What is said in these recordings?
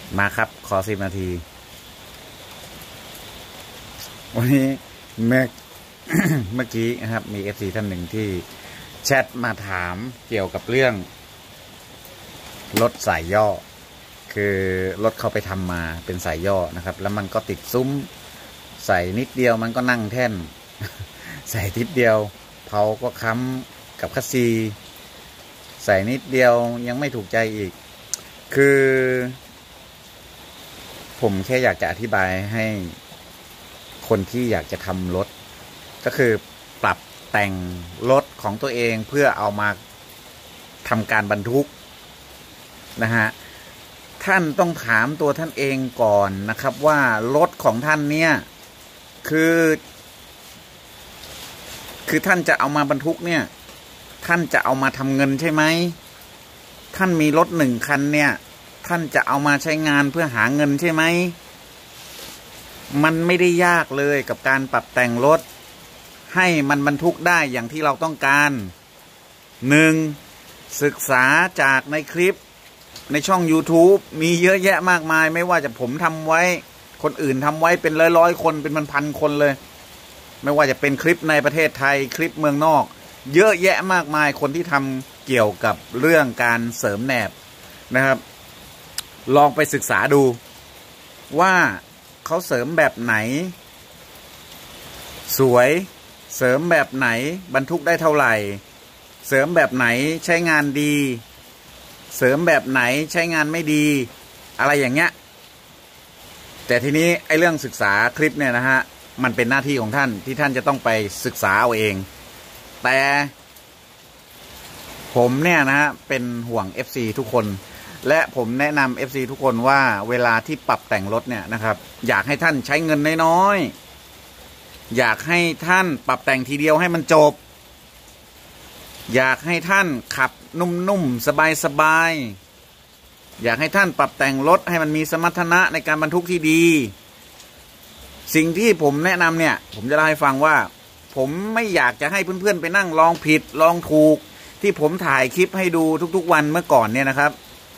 มาครับขอ10 นาทีวันนี้เมื่อกี้นะครับมี FC ท่านหนึ่งที่แชทมาถามเกี่ยวกับเรื่องรถสายย่อคือรถเข้าไปทำมาเป็นสายย่อนะครับแล้วมันก็ติดซุ้มใส่นิดเดียวมันก็นั่งแท่น ใส่นิดเดียวเผาก็ค้ำกับคัสซีใส่นิดเดียวยังไม่ถูกใจอีกคือผมแค่อยากจะอธิบายให้คนที่อยากจะทำรถก็คือปรับแต่งรถของตัวเองเพื่อเอามาทำการบรรทุกนะฮะท่านต้องถามตัวท่านเองก่อนนะครับว่ารถของท่านเนี่ยคือท่านจะเอามาบรรทุกเนี่ยท่านจะเอามาทำเงินใช่ไหมท่านมีรถ1 คันเนี่ยท่านจะเอามาใช้งานเพื่อหาเงินใช่ไหมมันไม่ได้ยากเลยกับการปรับแต่งรถให้มันบรรทุกได้อย่างที่เราต้องการ1ศึกษาจากในคลิปในช่อง YouTube มีเยอะแยะมากมายไม่ว่าจะผมทำไว้คนอื่นทำไว้เป็นร้อยคนเป็นพันๆคนเลยไม่ว่าจะเป็นคลิปในประเทศไทยคลิปเมืองนอกเยอะแยะมากมายคนที่ทำเกี่ยวกับเรื่องการเสริมแหนบนะครับลองไปศึกษาดูว่าเขาเสริมแบบไหนสวยเสริมแบบไหนบรรทุกได้เท่าไหร่เสริมแบบไหนใช้งานดีเสริมแบบไหนใช้งานไม่ดีอะไรอย่างเงี้ยแต่ทีนี้ไอ้เรื่องศึกษาคลิปเนี่ยนะฮะมันเป็นหน้าที่ของท่านที่ท่านจะต้องไปศึกษาเอาเองแต่ผมเนี่ยนะฮะเป็นห่วง FC ทุกคนและผมแนะนำ FC ทุกคนว่าเวลาที่ปรับแต่งรถเนี่ยนะครับอยากให้ท่านใช้เงินน้อยๆอยากให้ท่านปรับแต่งทีเดียวให้มันจบอยากให้ท่านขับนุ่มๆสบายๆอยากให้ท่านปรับแต่งรถให้มันมีสมรรถนะในการบรรทุกที่ดีสิ่งที่ผมแนะนำเนี่ยผมจะเล่าให้ฟังว่าผมไม่อยากจะให้เพื่อนๆไปนั่งลองผิดลองถูกที่ผมถ่ายคลิปให้ดูทุกๆวันเมื่อก่อนเนี่ยนะครับ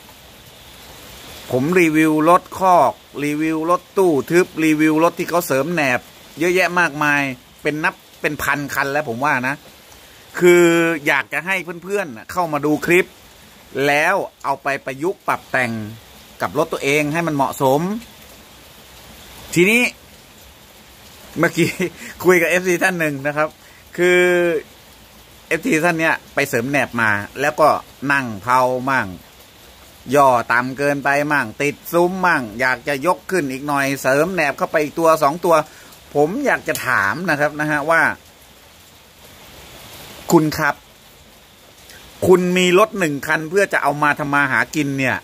ผมรีวิวรถคอกรีวิวรถตู้ทึบรีวิวรถที่เขาเสริมแหนบเยอะแยะมากมายเป็นพันคันแล้วผมว่านะคืออยากจะให้เพื่อนๆเข้ามาดูคลิปแล้วเอาไปประยุกต์ปรับแต่งกับรถตัวเองให้มันเหมาะสมทีนี้เมื่อกี้คุยกับ FC ท่านหนึ่งนะครับคือ FC ท่านเนี้ยไปเสริมแหนบมาแล้วก็นั่งเผามั่งย่อต่ำเกินไปมั่งติดซุ้มมั่งอยากจะยกขึ้นอีกหน่อยเสริมแหนบเข้าไปอีกตัว2 ตัวผมอยากจะถามนะครับนะฮะว่าคุณครับคุณมีรถ1 คันเพื่อจะเอามาทำมาหากินเนี่ย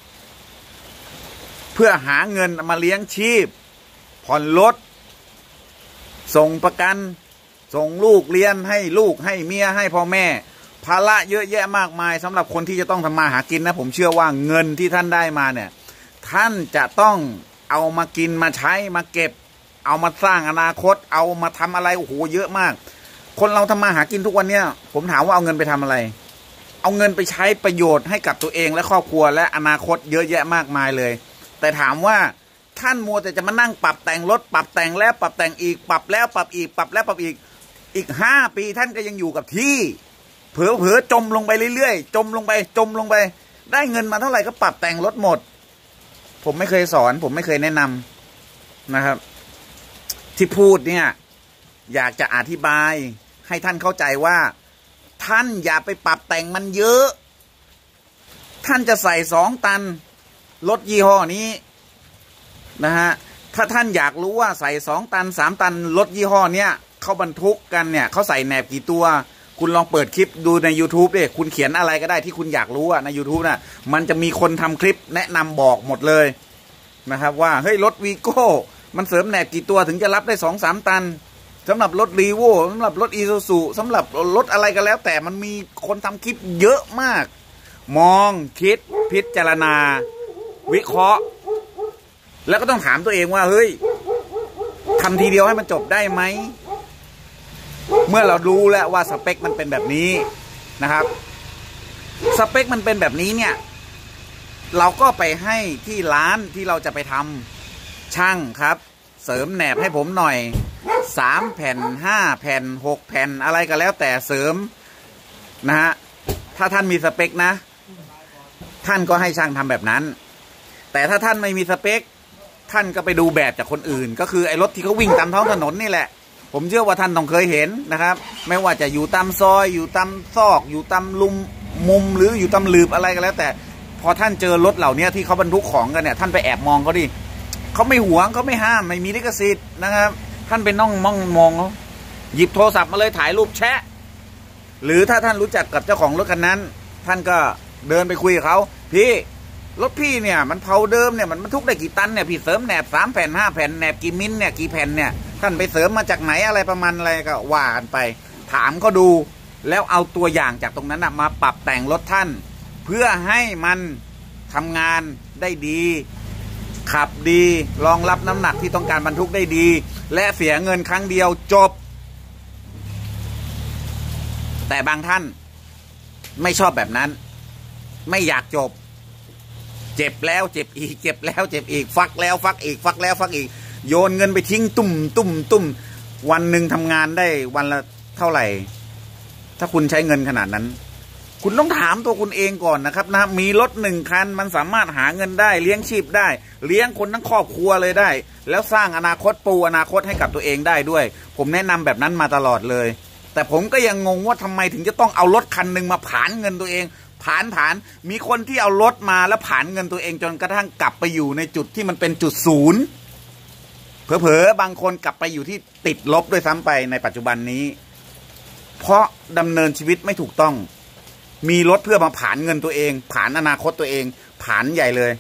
เพื่อหาเงินมาเลี้ยงชีพผ่อนรถส่งประกันส่งลูกเรียนให้ลูกให้เมียให้พ่อแม่ภาระเยอะแยะมากมายสำหรับคนที่จะต้องทำมาหากินนะผมเชื่อว่าเงินที่ท่านได้มาเนี่ยท่านจะต้องเอามากินมาใช้มาเก็บเอามาสร้างอนาคตเอามาทำอะไรโอ้โหเยอะมากคนเราทำมาหากินทุกวันเนี่ยผมถามว่าเอาเงินไปทำอะไรเอาเงินไปใช้ประโยชน์ให้กับตัวเองและครอบครัวและอนาคตเยอะแยะมากมายเลยแต่ถามว่าท่านมัวแต่จะมานั่งปรับแต่งรถปรับแต่งแล้วปรับแต่งอีกปรับแล้วปรับอีกปรับแล้วปรับอีก5 ปีท่านก็ยังอยู่กับที่เผลอจมลงไปเรื่อยๆจมลงไปได้เงินมาเท่าไหร่ก็ปรับแต่งรถหมดผมไม่เคยสอนผมไม่เคยแนะนำนะครับที่พูดเนี่ยอยากจะอธิบายให้ท่านเข้าใจว่าท่านอย่าไปปรับแต่งมันเยอะท่านจะใส่2 ตันรถยี่ห้อนี้นะฮะถ้าท่านอยากรู้ว่าใส่2 ตัน3 ตันรถยี่ห้อเนี้ยเขาบรรทุกกันเนี่ยเขาใส่แหนบกี่ตัวคุณลองเปิดคลิปดูใน YouTube ดิคุณเขียนอะไรก็ได้ที่คุณอยากรู้อะใน YouTube น่ะมันจะมีคนทำคลิปแนะนำบอกหมดเลยนะครับว่าเฮ้ยรถวีโก้มันเสริมแหนบกี่ตัวถึงจะรับได้2-3 ตันสำหรับรถรีโวสำหรับรถอีซูซูสำหรับรถอะไรก็แล้วแต่มันมีคนทำคลิปเยอะมากมองคิดพิจารณาวิเคราะห์แล้วก็ต้องถามตัวเองว่าเฮ้ยทำทีเดียวให้มันจบได้ไหมเมื่อเรารู้แล้วว่าสเปคมันเป็นแบบนี้นะครับสเปคมันเป็นแบบนี้เนี่ยเราก็ไปให้ที่ร้านที่เราจะไปทำช่างครับ เสริมแหนบให้ผมหน่อย3 แผ่น5 แผ่น6 แผ่นอะไรก็แล้วแต่เสริมนะฮะถ้าท่านมีสเปคนะท่านก็ให้ช่างทำแบบนั้นแต่ถ้าท่านไม่มีสเปคท่านก็ไปดูแบบจากคนอื่นก็คือไอ้รถที่เขาวิ่งตามท้องถนนนี่แหละผมเชื่อว่าท่านต้องเคยเห็นนะครับไม่ว่าจะอยู่ตามซอยอยู่ตามซอกอยู่ตามมุมหรืออยู่ตามหลืบอะไรก็แล้วแต่พอท่านเจอรถเหล่านี้ที่เขาบรรทุกของกันเนี่ยท่านไปแอบมองเขาดิเขาไม่หวงเขาไม่ห้ามไม่มีลิขสิทธิ์นะครับท่านไปมองเขาหยิบโทรศัพท์มาเลยถ่ายรูปแชะหรือถ้าท่านรู้จักกับเจ้าของรถคันนั้นท่านก็เดินไปคุยกับเขาพี่รถพี่เนี่ยมันเผาเดิมเนี่ยมันบรรทุกได้กี่ตันเนี่ยพี่เสริมแหนบ3 แผ่น5 แผ่นแหนบกี่มิลเนี่ยกี่แผ่นเนี่ยท่านไปเสริมมาจากไหนอะไรประมาณอะไรก็ว่ากันไปถามเขาดูแล้วเอาตัวอย่างจากตรงนั้นมาปรับแต่งรถท่านเพื่อให้มันทำงานได้ดีขับดีรองรับน้ำหนักที่ต้องการบรรทุกได้ดีและเสียเงินครั้งเดียวจบแต่บางท่านไม่ชอบแบบนั้นไม่อยากจบเจ็บแล้วเจ็บอีกเจ็บแล้วเจ็บอีกฟักแล้วฟักอีกฟักแล้วฟักอีกโยนเงินไปทิ้งตุ่มวันหนึ่งทำงานได้วันละเท่าไหร่ถ้าคุณใช้เงินขนาดนั้นคุณต้องถามตัวคุณเองก่อนนะครับนะมีรถ1 คันมันสามารถหาเงินได้เลี้ยงชีพได้เลี้ยงคนทั้งครอบครัวเลยได้แล้วสร้างอนาคตปูอนาคตให้กับตัวเองได้ด้วยผมแนะนำแบบนั้นมาตลอดเลยแต่ผมก็ยังงงว่าทำไมถึงจะต้องเอารถคันหนึ่งมาผลาญเงินตัวเองผลาญมีคนที่เอารถมาแล้วผลาญเงินตัวเองจนกระทั่งกลับไปอยู่ในจุดที่มันเป็นจุดศูนย์เผลอๆบางคนกลับไปอยู่ที่ติดลบด้วยซ้ำไปในปัจจุบันนี้เพราะดำเนินชีวิตไม่ถูกต้องมีรถเพื่อมาผลาญเงินตัวเองผลาญอนาคตตัวเองผลาญใหญ่เลย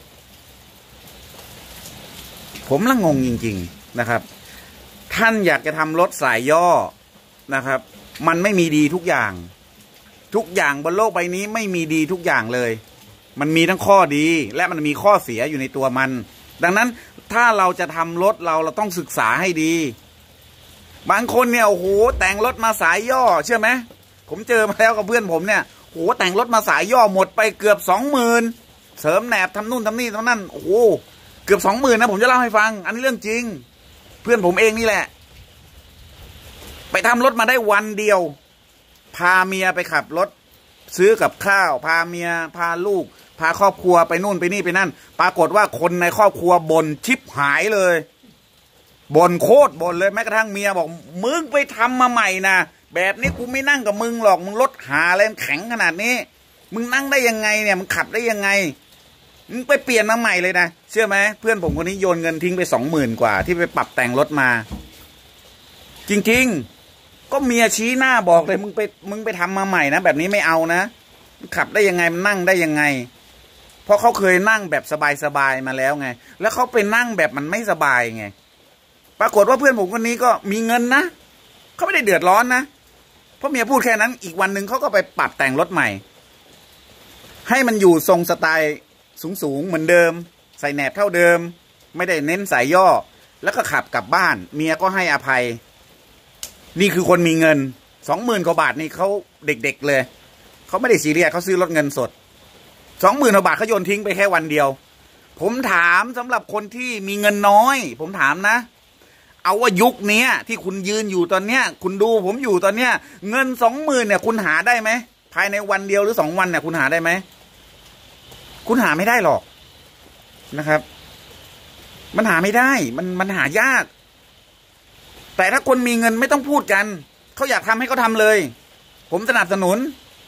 ผมละงงจริงๆนะครับท่านอยากจะทำรถสายย่อนะครับมันไม่มีดีทุกอย่างบนโลกใบนี้ไม่มีดีทุกอย่างเลยมันมีทั้งข้อดีและมันมีข้อเสียอยู่ในตัวมันดังนั้นถ้าเราจะทำรถเราต้องศึกษาให้ดีบางคนเนี่ยโอ้โหแต่งรถมาสายย่อเชื่อไหมผมเจอมาแล้วกับเพื่อนผมเนี่ยโอ้โหแต่งรถมาสายย่อหมดไปเกือบ20,000เสริมแหนบทำนู่นทำนี่ทำนั่นโอ้โหเกือบ20,000นะผมจะเล่าให้ฟังอันนี้เรื่องจริงเพื่อนผมเองนี่แหละไปทำรถมาได้วันเดียวพาเมียไปขับรถซื้อกับข้าวพาเมียพาลูกพาครอบครัวไปนู่นไปนี่ไปนั่นปรากฏว่าคนในครอบครัวบ่นชิบหายเลยบ่นโคตรบ่นเลยแม้กระทั่งเมียบอกมึงไปทำมาใหม่นะแบบนี้กูไม่นั่งกับมึงหรอกมึงรถหาอะไรแข็งขนาดนี้มึงนั่งได้ยังไงเนี่ยมึงขับได้ยังไงมึงไปเปลี่ยนมาใหม่เลยนะเชื่อไหมเพื่อนผมคนนี้โยนเงินทิ้งไป20,000 กว่าที่ไปปรับแต่งรถมาจริงๆก็เมียชี้หน้าบอกเลยมึงไปทำมาใหม่นะแบบนี้ไม่เอานะขับได้ยังไงมันนั่งได้ยังไงเพราะเขาเคยนั่งแบบสบายๆมาแล้วไงแล้วเขาไปนั่งแบบมันไม่สบายไงปรากฏว่าเพื่อนผมคนนี้ก็มีเงินนะเขาไม่ได้เดือดร้อนนะเพราะเมียพูดแค่นั้นอีกวันหนึ่งเขาก็ไปปรับแต่งรถใหม่ให้มันอยู่ทรงสไตล์สูงเหมือนเดิมใส่แหนบเท่าเดิมไม่ได้เน้นสายย่อแล้วก็ขับกลับบ้านเมียก็ให้อภัยนี่คือคนมีเงิน20,000 กว่าบาทนี่เขาเด็กๆเลยเขาไม่ได้ซีเรียสเขาซื้อรถเงินสด20,000 กว่าบาทเขาโยนทิ้งไปแค่วันเดียวผมถามสำหรับคนที่มีเงินน้อยผมถามนะเอาว่ายุคนี้ที่คุณยืนอยู่ตอนเนี้ยคุณดูผมอยู่ตอนเนี้ยเงิน20,000เนี่ยคุณหาได้ไหมภายในวันเดียวหรือ2 วันเนี่ยคุณหาได้ไหมคุณหาไม่ได้หรอกนะครับมันหาไม่ได้มันหายากแต่ถ้าคนมีเงินไม่ต้องพูดกันเขาอยากทำให้เขาทำเลยผมสนับสนุน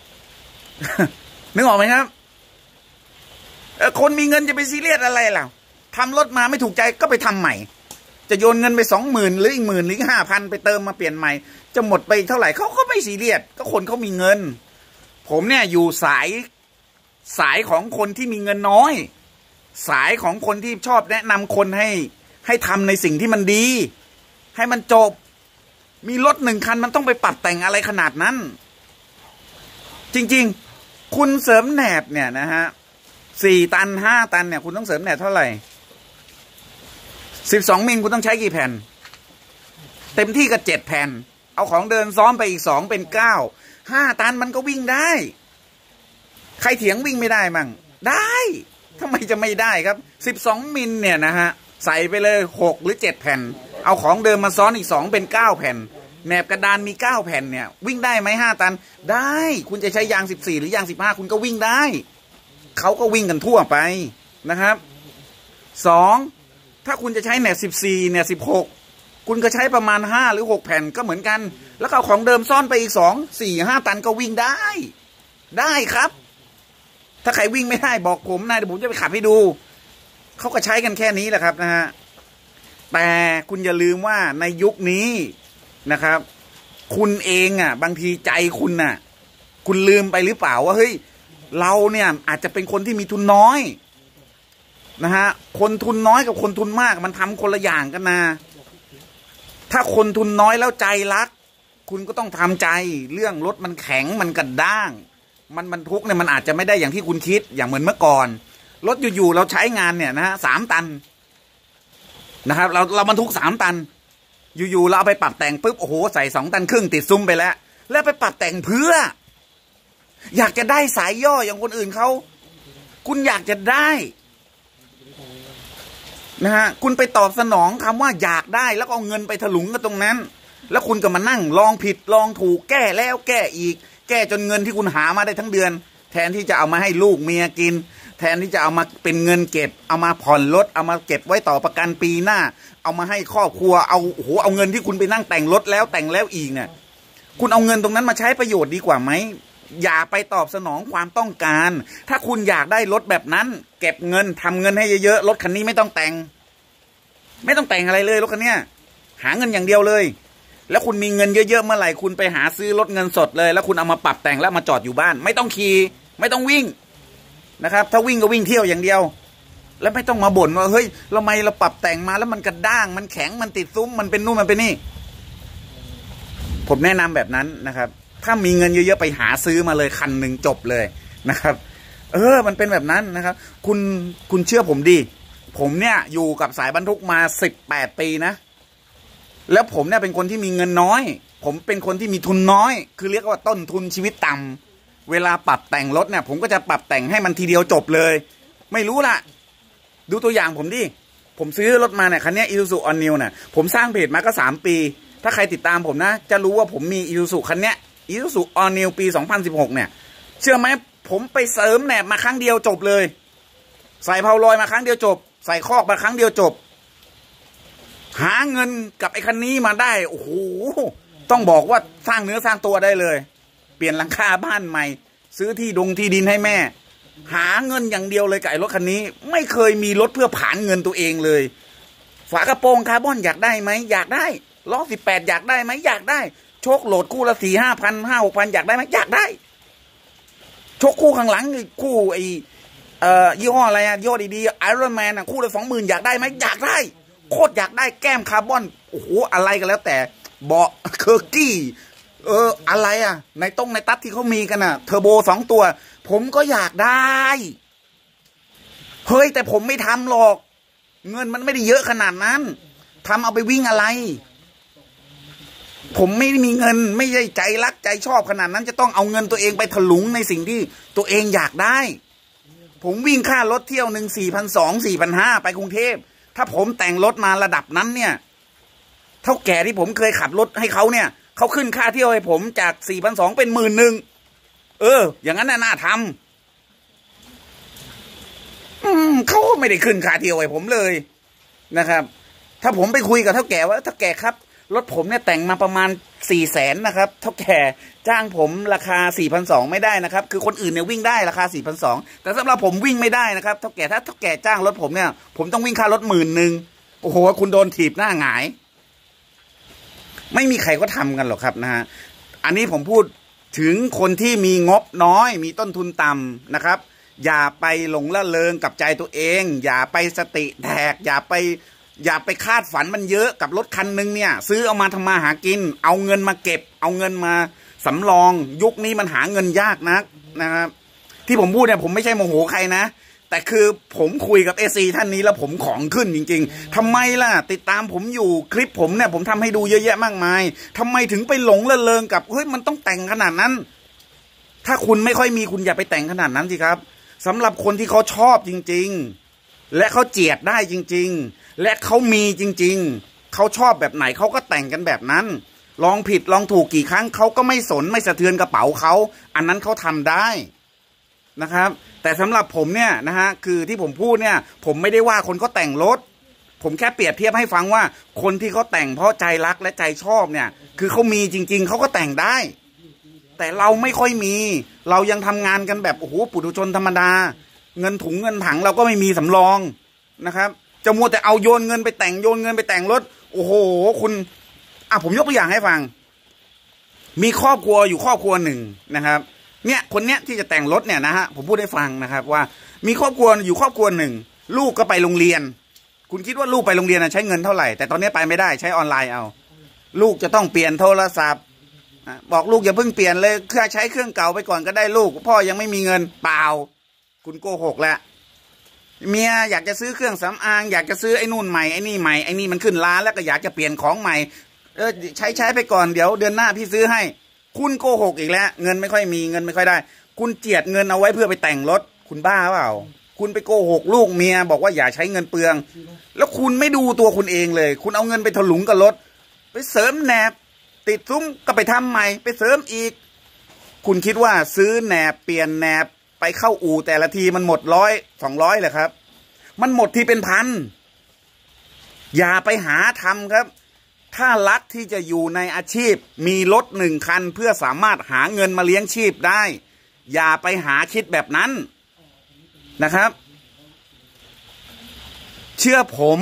นึกออกไหมครับคนมีเงินจะไปซีเรียสอะไรล่ะทำรถมาไม่ถูกใจก็ไปทำใหม่จะโยนเงินไป20,000หรืออีก10,000หรือ5,000ไปเติมมาเปลี่ยนใหม่จะหมดไปเท่าไหร่เขาก็ไม่ซีเรียสก็คนเขามีเงินผมเนี่ยอยู่สายของคนที่มีเงินน้อยสายของคนที่ชอบแนะนำคนให้ทำในสิ่งที่มันดีให้มันจบมีรถ1 คันมันต้องไปปรับแต่งอะไรขนาดนั้นจริงๆคุณเสริมแหนบเนี่ยนะฮะ4 ตัน5 ตันเนี่ยคุณต้องเสริมแหนบเท่าไหร่12 มิลคุณต้องใช้กี่แผ่นเต็มที่ก็7 แผ่นเอาของเดินซ้อมไปอีก2เป็น9 5 ตันมันก็วิ่งได้ใครเถียงวิ่งไม่ได้มั่งได้ทำไมจะไม่ได้ครับ12มิลเนี่ยนะฮะใส่ไปเลย6หรือ7แผ่นเอาของเดิมมาซ้อนอีก2เป็น9แผ่นแหนบกระดานมี9แผ่นเนี่ยวิ่งได้ไหม5 ตันได้คุณจะใช้ยาง14หรือยาง15คุณก็วิ่งได้เขาก็วิ่งกันทั่วไปนะครับ2ถ้าคุณจะใช้แหนบ14เนี่ย16คุณก็ใช้ประมาณ5หรือ6แผ่นก็เหมือนกันแล้วเอาของเดิมซ่อนไปอีก2 4 5ตันก็วิ่งได้ครับถ้าใครวิ่งไม่ได้บอกผมนะเดี๋ยวผมจะไปขับให้ดูเขาก็ใช้กันแค่นี้แหละครับนะฮะแต่คุณอย่าลืมว่าในยุคนี้นะครับคุณเองอ่ะบางทีใจคุณน่ะคุณลืมไปหรือเปล่าว่าเฮ้ยเราเนี่ยอาจจะเป็นคนที่มีทุนน้อยนะฮะคนทุนน้อยกับคนทุนมากมันทำคนละอย่างกันนะถ้าคนทุนน้อยแล้วใจรักคุณก็ต้องทำใจเรื่องรถมันแข็งมันกระด้างมันบรรทุกเนี่ยมันอาจจะไม่ได้อย่างที่คุณคิดอย่างเหมือนเมื่อก่อนรถอยู่ๆเราใช้งานเนี่ยนะฮะ3 ตันนะครับเราบรรทุก3 ตันอยู่ๆเราเอาไปปรับแต่งปุ๊บโอ้โหใส่2 ตันครึ่งติดซุ้มไปแล้วไปปรับแต่งเพื่ออยากจะได้สายย่ออย่างคนอื่นเขาคุณอยากจะได้นะฮะคุณไปตอบสนองคำว่าอยากได้แล้วก็เอาเงินไปถลุงกันตรงนั้นแล้วคุณก็มานั่งลองผิดลองถูกแก้แล้วแก้อีกแก้จนเงินที่คุณหามาได้ทั้งเดือนแทนที่จะเอามาให้ลูกเมียกินแทนที่จะเอามาเป็นเงินเก็บเอามาผ่อนรถเอามาเก็บไว้ต่อประกันปีหน้าเอามาให้ครอบครัวเอาเงินที่คุณไปนั่งแต่งรถแล้วแต่งแล้วอีกเนี่ยคุณเอาเงินตรงนั้นมาใช้ประโยชน์ดีกว่าไหมอย่าไปตอบสนองความต้องการถ้าคุณอยากได้รถแบบนั้นเก็บเงินทำเงินให้เยอะๆรถคันนี้ไม่ต้องแต่งอะไรเลยรถคันนี้หาเงินอย่างเดียวเลยแล้วคุณมีเงินเยอะๆเมื่อไหร่คุณไปหาซื้อรถเงินสดเลยแล้วคุณเอามาปรับแต่งแล้วมาจอดอยู่บ้านไม่ต้องขี่ไม่ต้องวิ่งนะครับถ้าวิ่งก็วิ่งเที่ยวอย่างเดียวแล้วไม่ต้องมาบ่นว่าเฮ้ยทำไมเราปรับแต่งมาแล้วมันกระด้างมันแข็งมันติดซุ้มมันเป็นนู่นมันเป็นนี่ผมแนะนำแบบนั้นนะครับถ้ามีเงินเยอะๆไปหาซื้อมาเลยคันหนึ่งจบเลยนะครับมันเป็นแบบนั้นนะครับคุณเชื่อผมดิผมเนี่ยอยู่กับสายบรรทุกมา18 ปีนะแล้วผมเนี่ยเป็นคนที่มีเงินน้อยผมเป็นคนที่มีทุนน้อยคือเรียกว่าต้นทุนชีวิตต่ำเวลาปรับแต่งรถเนี่ยผมก็จะปรับแต่งให้มันทีเดียวจบเลยไม่รู้ล่ะดูตัวอย่างผมดิผมซื้อรถมาเนี่ยคันนี้ Isuzu All New เนี่ยผมสร้างเพจมาก็3 ปีถ้าใครติดตามผมนะจะรู้ว่าผมมี Isuzu คันนี้ Isuzu All New ปี2016เนี่ยเชื่อไหมผมไปเสริมแหนบมาครั้งเดียวจบเลยใส่เพาลอยมาครั้งเดียวจบใส่คอกมาครั้งเดียวจบหาเงินกับไอ้คันนี้มาได้โอ้โหต้องบอกว่าสร้างเนื้อสร้างตัวได้เลยเปลี่ยนหลังคาบ้านใหม่ซื้อที่ดินให้แม่หาเงินอย่างเดียวเลยกับไอ้รถคันนี้ไม่เคยมีรถเพื่อผานเงินตัวเองเลยฝากระโปรงคาร์บอนอยากได้ไหมอยากได้ล้อ18อยากได้ไหมอยากได้โชคโหลดคู่ละ4-5 พัน5-6 พันอยากได้ไหมอยากได้โชคคู่ข้างหลังคู่ไอ้ยี่ห้ออะไรยี่ห้อดีๆไอรอนแมนคู่ละ20,000อยากได้ไหมอยากได้โคตรอยากได้แก้มคาร์บอนโอ้โหอะไรกันแล้วแต่เบาะเคอร์กี้อะไรในตัดที่เขามีกันเทอร์โบ2 ตัวผมก็อยากได้เฮ้ยแต่ผมไม่ทำหรอกเงินมันไม่ได้เยอะขนาดนั้นทำเอาไปวิ่งอะไรผมไม่มีเงินไม่ใช่ใจรักใจชอบขนาดนั้นจะต้องเอาเงินตัวเองไปถลุงในสิ่งที่ตัวเองอยากได้ผมวิ่งค่ารถเที่ยวหนึ่ง4,200-4,500ไปกรุงเทพถ้าผมแต่งรถมาระดับนั้นเนี่ยเท่าแก่ที่ผมเคยขับรถให้เขาเนี่ยเขาขึ้นค่าเที่ยวให้ผมจาก4,200เป็น11,000อย่างนั้นน่าทำเขาไม่ได้ขึ้นค่าเที่ยวให้ผมเลยนะครับถ้าผมไปคุยกับเท่าแก่ว่าเท่าแก่ครับรถผมเนี่ยแต่งมาประมาณ400,000นะครับเท่าแก่จ้างผมราคา4,200ไม่ได้นะครับคือคนอื่นเนี่ยวิ่งได้ราคา4,200แต่สำหรับผมวิ่งไม่ได้นะครับเท่าแก่ถ้าเท่าแก่จ้างรถผมเนี่ยผมต้องวิ่งค่ารถ10,000โอ้โหคุณโดนถีบหน้าหงายไม่มีใครก็ทำกันหรอกครับนะฮะอันนี้ผมพูดถึงคนที่มีงบน้อยมีต้นทุนต่ำนะครับอย่าไปหลงละเลงกับใจตัวเองอย่าไปสติแตกอย่าไปคาดฝันมันเยอะกับรถคันนึงเนี่ยซื้อเอามาทำมาหากินเอาเงินมาเก็บเอาเงินมาสำรองยุคนี้มันหาเงินยากนะครับที่ผมพูดเนี่ยผมไม่ใช่โมโหใครนะแต่คือผมคุยกับSCท่านนี้แล้วผมของขึ้นจริงๆทำไมล่ะติดตามผมอยู่คลิปผมเนี่ยผมทำให้ดูเยอะแยะมากมายทำไมถึงไปหลงละเลงกับเฮ้ยมันต้องแต่งขนาดนั้นถ้าคุณไม่ค่อยมีคุณอย่าไปแต่งขนาดนั้นสิครับสำหรับคนที่เขาชอบจริงๆและเขาเจียดได้จริงๆและเขามีจริงๆเขาชอบแบบไหนเขาก็แต่งกันแบบนั้นลองผิดลองถูกกี่ครั้งเขาก็ไม่สนไม่สะเทือนกระเป๋าเขาอันนั้นเขาทำได้นะครับแต่สำหรับผมเนี่ยนะฮะคือที่ผมพูดเนี่ยผมไม่ได้ว่าคนเขาแต่งรถผมแค่เปรียบเทียบให้ฟังว่าคนที่เขาแต่งเพราะใจรักและใจชอบเนี่ยคือเขามีจริงๆเขาก็แต่งได้แต่เราไม่ค่อยมีเรายังทำงานกันแบบโอ้โหปุถุชนธรรมดาเงินถุงเงินถังเราก็ไม่มีสำรองนะครับจะมัวแต่เอาโยนเงินไปแต่งโยนเงินไปแต่งรถโอ้โหคุณผมยกตัวอย่างให้ฟังมีครอบครัวอยู่ครอบครัวหนึ่งนะครับเนี่ยคนเนี้ยที่จะแต่งรถเนี่ยนะฮะผมพูดให้ฟังนะครับว่ามีครอบครัวอยู่ครอบครัวหนึ่งลูกก็ไปโรงเรียนคุณคิดว่าลูกไปโรงเรียนใช้เงินเท่าไหร่แต่ตอนนี้ไปไม่ได้ใช้ออนไลน์เอาลูกจะต้องเปลี่ยนโทรศัพท์บอกลูกอย่าเพิ่งเปลี่ยนเลยใช้เครื่องเก่าไปก่อนก็ได้ลูกพ่อยังไม่มีเงินเปล่าคุณโกหกแล้วเมียอยากจะซื้อเครื่องสำอางอยากจะซื้อไอ้นู่นใหม่ไอ้นี่ใหม่ไอ้นี่มันขึ้นร้านแล้วก็อยากจะเปลี่ยนของใหม่ใช้ไปก่อนเดี๋ยวเดือนหน้าพี่ซื้อให้คุณโกหกอีกแล้วเงินไม่ค่อยมีเงินไม่ค่อยได้คุณเจียดเงินเอาไว้เพื่อไปแต่งรถคุณบ้าเปล่าคุณไปโกหกลูกเมียบอกว่าอย่าใช้เงินเปลืองแล้วคุณไม่ดูตัวคุณเองเลยคุณเอาเงินไปถลุงกับรถไปเสริมแหนบติดซุ้มก็ไปทำใหม่ไปเสริมอีกคุณคิดว่าซื้อแหนบเปลี่ยนแหนบไปเข้าอู่แต่ละทีมันหมด100-200เลยครับมันหมดทีเป็นพันอย่าไปหาทำครับถ้ารักที่จะอยู่ในอาชีพมีรถ1 คันเพื่อสามารถหาเงินมาเลี้ยงชีพได้อย่าไปหาคิดแบบนั้นนะครับเชื่อผม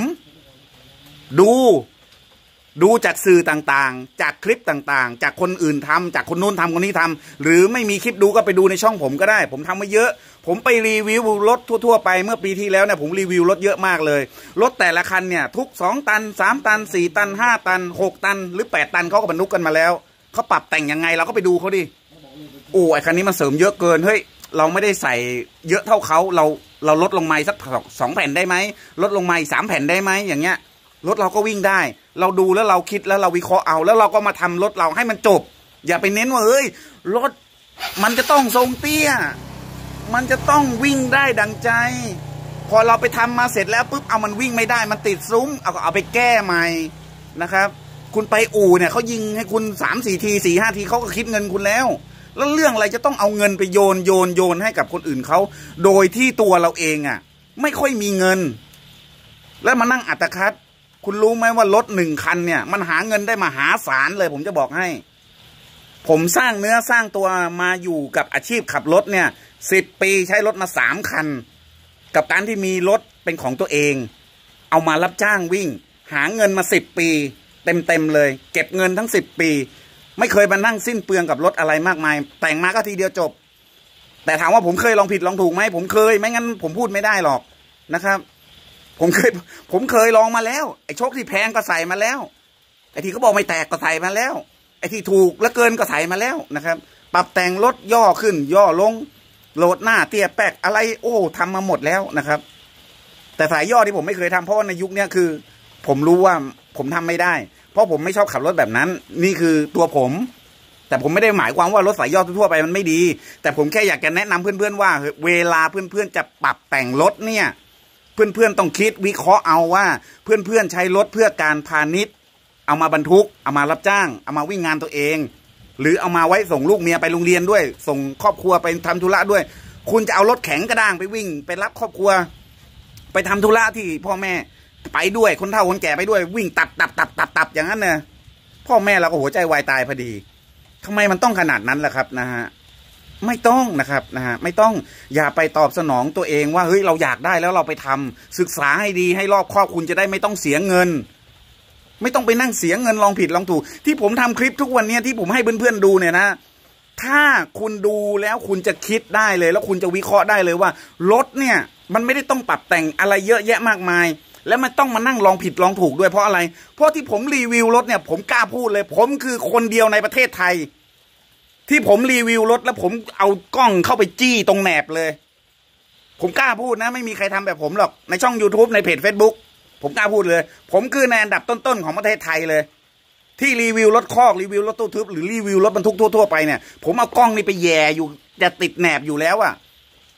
ดูจากสื่อต่างๆจากคลิปต่างๆจากคนอื่นทำจากคนนู้นทำคนนี้ทำหรือไม่มีคลิปดูก็ไปดูในช่องผมก็ได้ผมทำมาเยอะผมไปรีวิวรถทั่วๆไปเมื่อปีที่แล้วเนี่ยผมรีวิวรถเยอะมากเลยรถแต่ละคันเนี่ยทุก2 ตัน3 ตัน4 ตัน5 ตัน6 ตันหรือ8 ตันเขาก็บรรทุกกันมาแล้วเขาปรับแต่งยังไงเราก็ไปดูเขาดิโอ้ไอ้คันนี้มันเสริมเยอะเกินเฮ้ยเราไม่ได้ใส่เยอะเท่าเขาเราลดลงมาสัก2 แผ่นได้ไหมลดลงมา3 แผ่นได้ไหมอย่างเงี้ยรถเราก็วิ่งได้เราดูแล้วเราคิดแล้วเราวิเคราะห์เอาแล้วเราก็มาทำรถเราให้มันจบอย่าไปเน้นว่าเฮ้ยรถมันจะต้องทรงเตี้ยมันจะต้องวิ่งได้ดังใจพอเราไปทำมาเสร็จแล้วปุ๊บเอามันวิ่งไม่ได้มันติดซุ้มเอาไปแก้ใหม่นะครับคุณไปอู่เนี่ยเขายิงให้คุณ3-4 ที4-5 ทีเขาก็คิดเงินคุณแล้วเรื่องอะไรจะต้องเอาเงินไปโยนให้กับคนอื่นเขาโดยที่ตัวเราเองไม่ค่อยมีเงินแล้วมานั่งอัตคัดคุณรู้ไหมว่ารถ1 คันเนี่ยมันหาเงินได้มหาศาลเลยผมจะบอกให้ผมสร้างเนื้อสร้างตัวมาอยู่กับอาชีพขับรถเนี่ย10 ปีใช้รถมา3 คันกับการที่มีรถเป็นของตัวเองเอามารับจ้างวิ่งหาเงินมา10 ปีเต็มเลยเก็บเงินทั้ง10 ปีไม่เคยมานั่งสิ้นเปลืองกับรถอะไรมากมายแต่งมาก็ทีเดียวจบแต่ถามว่าผมเคยลองผิดลองถูกไหมผมเคยไม่งั้นผมพูดไม่ได้หรอกนะครับผมเคยลองมาแล้วไอ้โชคที่แพงก็ใส่มาแล้วไอ้ที่เขาบอกไม่แตกก็ใส่มาแล้วไอ้ที่ถูกและเกินก็ใส่มาแล้วนะครับปรับแต่งรถย่อขึ้นย่อลงโหลดหน้าเตี้ยแป๊กอะไรโอ้ทำมาหมดแล้วนะครับแต่สายย่อที่ผมไม่เคยทำเพราะว่าในยุคนี้คือผมรู้ว่าผมทำไม่ได้เพราะผมไม่ชอบขับรถแบบนั้นนี่คือตัวผมแต่ผมไม่ได้หมายความว่ารถสายย่อทั่วไปมันไม่ดีแต่ผมแค่อยากจะแนะนำเพื่อนๆว่าเวลาเพื่อนๆจะปรับแต่งรถเนี่ยเพื่อนๆต้องคิดวิเคราะห์เอาว่าเพื่อนๆใช้รถเพื่อการพาณิชย์เอามาบรรทุกเอามารับจ้างเอามาวิ่งงานตัวเองหรือเอามาไว้ส่งลูกเมียไปโรงเรียนด้วยส่งครอบครัวไปทำธุระด้วยคุณจะเอารถแข็งกระด้างไปวิ่งไปรับครอบครัวไปทำธุระที่พ่อแม่ไปด้วยคนเฒ่าคนแก่ไปด้วยวิ่งตับอย่างนั้นเนี่ยพ่อแม่เราก็หัวใจวายตายพอดีทำไมมันต้องขนาดนั้นล่ะครับนะฮะไม่ต้องนะครับนะฮะไม่ต้องอย่าไปตอบสนองตัวเองว่าเฮ้ยเราอยากได้แล้วเราไปทำศึกษาให้ดีให้รอบคอบคุณจะได้ไม่ต้องเสียเงินไม่ต้องไปนั่งเสียเงินลองผิดลองถูกที่ผมทำคลิปทุกวันนี้ที่ผมให้เพื่อนๆดูเนี่ยนะถ้าคุณดูแล้วคุณจะคิดได้เลยแล้วคุณจะวิเคราะห์ได้เลยว่ารถเนี่ยมันไม่ได้ต้องปรับแต่งอะไรเยอะแยะมากมายแล้วมันต้องมานั่งลองผิดลองถูกด้วยเพราะอะไรเพราะที่ผมรีวิวรถเนี่ยผมกล้าพูดเลยผมคือคนเดียวในประเทศไทยที่ผมรีวิวรถแล้วผมเอากล้องเข้าไปจี้ตรงแหนบเลยผมกล้าพูดนะไม่มีใครทำแบบผมหรอกในช่อง YouTube ในเพจ Facebook ผมกล้าพูดเลยผมคือในอันดับต้นๆของประเทศไทยเลยที่รีวิวรถคอกรีวิวรถตู้ทึบหรือรีวิวรถบรรทุกทั่วๆไปเนี่ยผมเอากล้องนี่ไปแย่อยู่จะติดแหนบอยู่แล้ว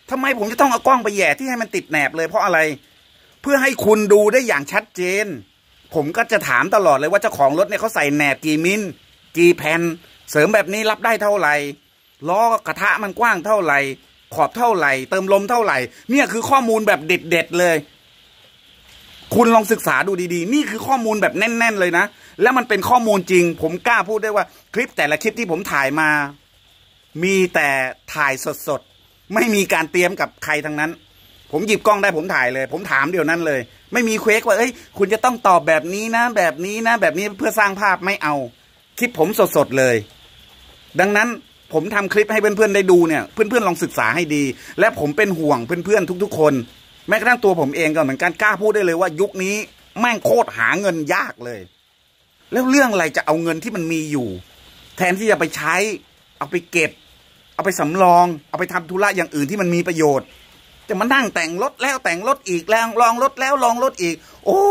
ทำไมผมจะต้องเอากล้องไปแย่ที่ให้มันติดแหนบเลยเพราะอะไรเพื่อให้คุณดูได้อย่างชัดเจนผมก็จะถามตลอดเลยว่าเจ้าของรถเนี่ยเขาใส่แหนบกี่มิลกี่แผ่นเสริมแบบนี้รับได้เท่าไหร่ล้อกระทะมันกว้างเท่าไหร่ขอบเท่าไหร่เติมลมเท่าไหร่เนี่ยคือข้อมูลแบบเด็ดๆเลยคุณลองศึกษาดูดีๆนี่คือข้อมูลแบบแน่นๆเลยนะแล้วมันเป็นข้อมูลจริงผมกล้าพูดได้ว่าคลิปแต่ละคลิปที่ผมถ่ายมามีแต่ถ่ายสดๆไม่มีการเตรียมกับใครทั้งนั้นผมหยิบกล้องได้ผมถ่ายเลยผมถามเดี๋ยวนั้นเลยไม่มีเควสว่าเอ้ยคุณจะต้องตอบแบบนี้นะแบบนี้นะแบบนี้เพื่อสร้างภาพไม่เอาคลิปผมสดๆเลยดังนั้นผมทำคลิปให้เพื่อนๆได้ดูเนี่ยเพื่อนๆลองศึกษาให้ดีและผมเป็นห่วงเพื่อนๆทุกๆคนแม้กระทั่งตัวผมเองก็เหมือนกันกล้าพูดได้เลยว่ายุคนี้แม่งโคตรหาเงินยากเลยแล้วเรื่องอะไรจะเอาเงินที่มันมีอยู่แทนที่จะไปใช้เอาไปเก็บเอาไปสำรองเอาไปทำธุระอย่างอื่นที่มันมีประโยชน์จะมานั่งแต่งรถแล้วแต่งรถอีกแล้วลองรถแล้วลองรถอีกโอ้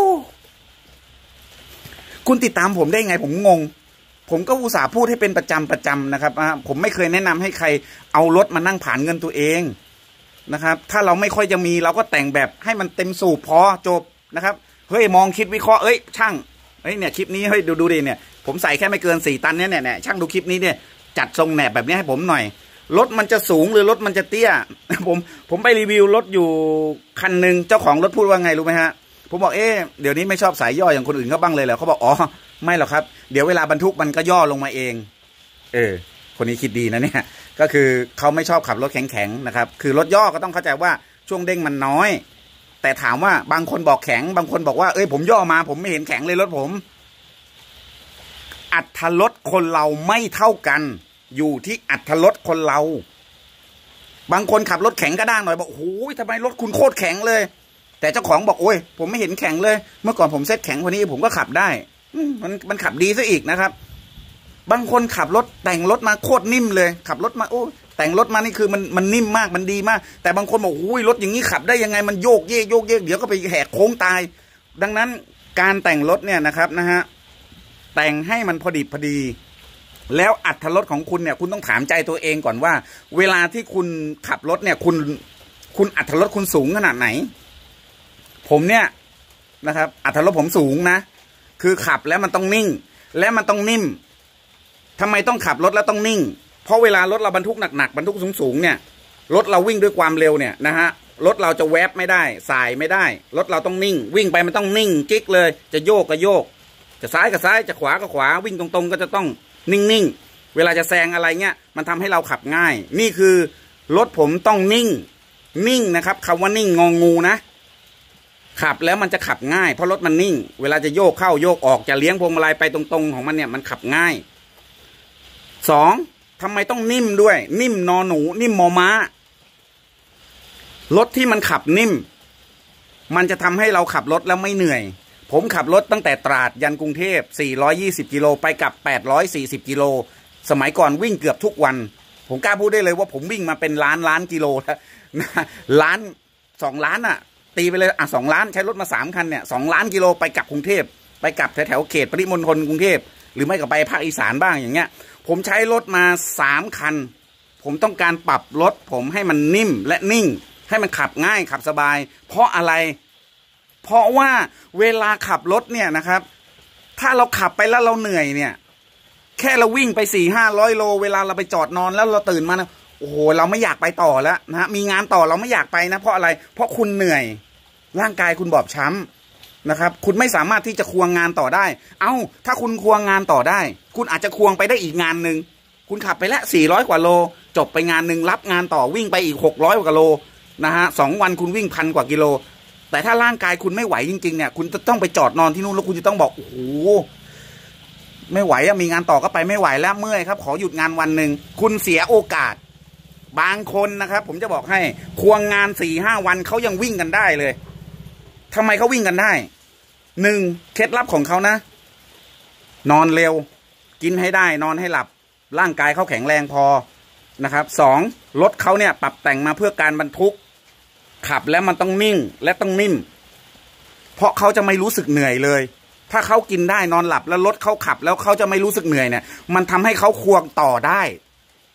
คุณติดตามผมได้ไงผมงงผมก็อุตส่าห์พูดให้เป็นประจำนะครับผมไม่เคยแนะนำให้ใครเอารถมานั่งผ่านเงินตัวเองนะครับถ้าเราไม่ค่อยจะมีเราก็แต่งแบบให้มันเต็มสูบพอจบนะครับเฮ้ยมองคิดวิเคราะห์เอ้ยช่างเฮ้ยเนี่ยคลิปนี้เฮ้ยดูดิเนี่ยผมใส่แค่ไม่เกิน4 ตันเนี่ยช่างดูคลิปนี้เนี่ยจัดทรงแหนบแบบนี้ให้ผมหน่อยรถมันจะสูงหรือรถมันจะเตี้ยผมไปรีวิวรถอยู่คันหนึ่งเจ้าของรถพูดว่าไงรู้ไหมฮะผมบอกเดี๋ยวนี้ไม่ชอบสายย่ออย่างคนอื่นเขาบ้างเลยเหรอเขาบอกอ๋อไม่หรอกครับเดี๋ยวเวลาบรรทุกมันก็ย่อลงมาเองคนนี้คิดดีนะเนี่ยก็คือเขาไม่ชอบขับรถแข็งๆนะครับคือรถย่อก็ต้องเข้าใจว่าช่วงเด้งมันน้อยแต่ถามว่าบางคนบอกแข็งบางคนบอกว่าผมย่อมาผมไม่เห็นแข็งเลยรถผมอรรถรสคนเราไม่เท่ากันอยู่ที่อรรถรสคนเราบางคนขับรถแข็งกระด้างหน่อยบอกโอ้ยทำไมรถคุณโคตรแข็งเลยแต่เจ้าของบอกโอ้ยผมไม่เห็นแข็งเลยเมื่อก่อนผมเซ็ตแข็งกว่านี้ผมก็ขับได้มันขับดีซะอีกนะครับบางคนขับรถแต่งรถมาโคตรนิ่มเลยขับรถมาโอ้แต่งรถมานี่คือมันนิ่มมากมันดีมากแต่บางคนบอกโอ้ยรถอย่างนี้ขับได้ยังไงมันโยกเยกเดี๋ยวก็ไปแหกโค้งตายดังนั้นการแต่งรถเนี่ยนะครับนะฮะแต่งให้มันพอดีแล้วอรรถรสของคุณเนี่ยคุณต้องถามใจตัวเองก่อนว่าเวลาที่คุณขับรถเนี่ยคุณอรรถรสคุณสูงขนาดไหนผมเนี่ยนะครับอรรถรสผมสูงนะคือขับแล้วมันต้องนิ่งและมันต้องนิ่มทำไมต้องขับรถแล้วต้องนิ่งเพราะเวลารถเราบรรทุกหนักบรรทุกสูงเนี่ยรถเราวิ่งด้วยความเร็วเนี่ยนะฮะรถเราจะแวบไม่ได้สายไม่ได้รถเราต้องนิ่งวิ่งไปมันต้องนิ่งกิ๊กเลยจะโยกก็โยกจะซ้ายก็ซ้ายจะขวาก็ขวาวิ่งตรงๆก็จะต้องนิ่งเวลาจะแซงอะไรเงี้ยมันทำให้เราขับง่ายนี่คือรถผมต้องนิ่งนะครับคำว่านิ่งงองูนะขับแล้วมันจะขับง่ายเพราะรถมันนิ่งเวลาจะโยกเข้าโยกออกจะเลี้ยงพวงมาลัยไปตรงๆของมันเนี่ยมันขับง่าย2ทำไมต้องนิ่มด้วยนิ่มนอหนูนิ่มมอม้ารถที่มันขับนิ่มมันจะทำให้เราขับรถแล้วไม่เหนื่อยผมขับรถตั้งแต่ตราดยันกรุงเทพ420กิโลไปกับ840กิโลสมัยก่อนวิ่งเกือบทุกวันผมกล้าพูดได้เลยว่าผมวิ่งมาเป็นล้านกิโลแล้วล้าน2 ล้านอ่ะตีไปเลย2 ล้านใช้รถมา3 คันเนี่ย2 ล้านกิโลไปกลับกรุงเทพไปกลับแถวเขตปริมณฑลกรุงเทพหรือไม่ก็ไปภาคอีสานบ้างอย่างเงี้ยผมใช้รถมา3 คันผมต้องการปรับรถผมให้มันนิ่มและนิ่งให้มันขับง่ายขับสบายเพราะอะไรเพราะว่าเวลาขับรถเนี่ยนะครับถ้าเราขับไปแล้วเราเหนื่อยเนี่ยแค่เราวิ่งไป400-500 โลเวลาเราไปจอดนอนแล้วเราตื่นมานะโอ้โหเราไม่อยากไปต่อแล้วนะมีงานต่อเราไม่อยากไปนะเพราะอะไรเพราะคุณเหนื่อยร่างกายคุณบอบช้ำนะครับคุณไม่สามารถที่จะควงงานต่อได้ถ้าคุณควงงานต่อได้คุณอาจจะควงไปได้อีกงานหนึ่งคุณขับไปแล้ว400 กว่าโลจบไปงานหนึ่งรับงานต่อวิ่งไปอีก600 กว่าโลนะฮะ2 วันคุณวิ่ง1,000 กว่ากิโลแต่ถ้าร่างกายคุณไม่ไหวจริงๆเนี่ยคุณจะต้องไปจอดนอนที่นู่นแล้วคุณจะต้องบอกโอ้โหไม่ไหวมีงานต่อก็ไปไม่ไหวแล้วเมื่อยครับขอหยุดงานวันหนึ่งคุณเสียโอกาสบางคนนะครับผมจะบอกให้ควงงาน4-5 วันเขายังวิ่งกันได้เลยทำไมเขาวิ่งกันได้1เคล็ดลับของเขานะนอนเร็วกินให้ได้นอนให้หลับร่างกายเขาแข็งแรงพอนะครับ2รถเขาเนี่ยปรับแต่งมาเพื่อการบรรทุกขับแล้วมันต้องนิ่งและต้องนิ่มเพราะเขาจะไม่รู้สึกเหนื่อยเลยถ้าเขากินได้นอนหลับแล้วรถเขาขับแล้วเขาจะไม่รู้สึกเหนื่อยเนี่ยมันทำให้เขาควงต่อได้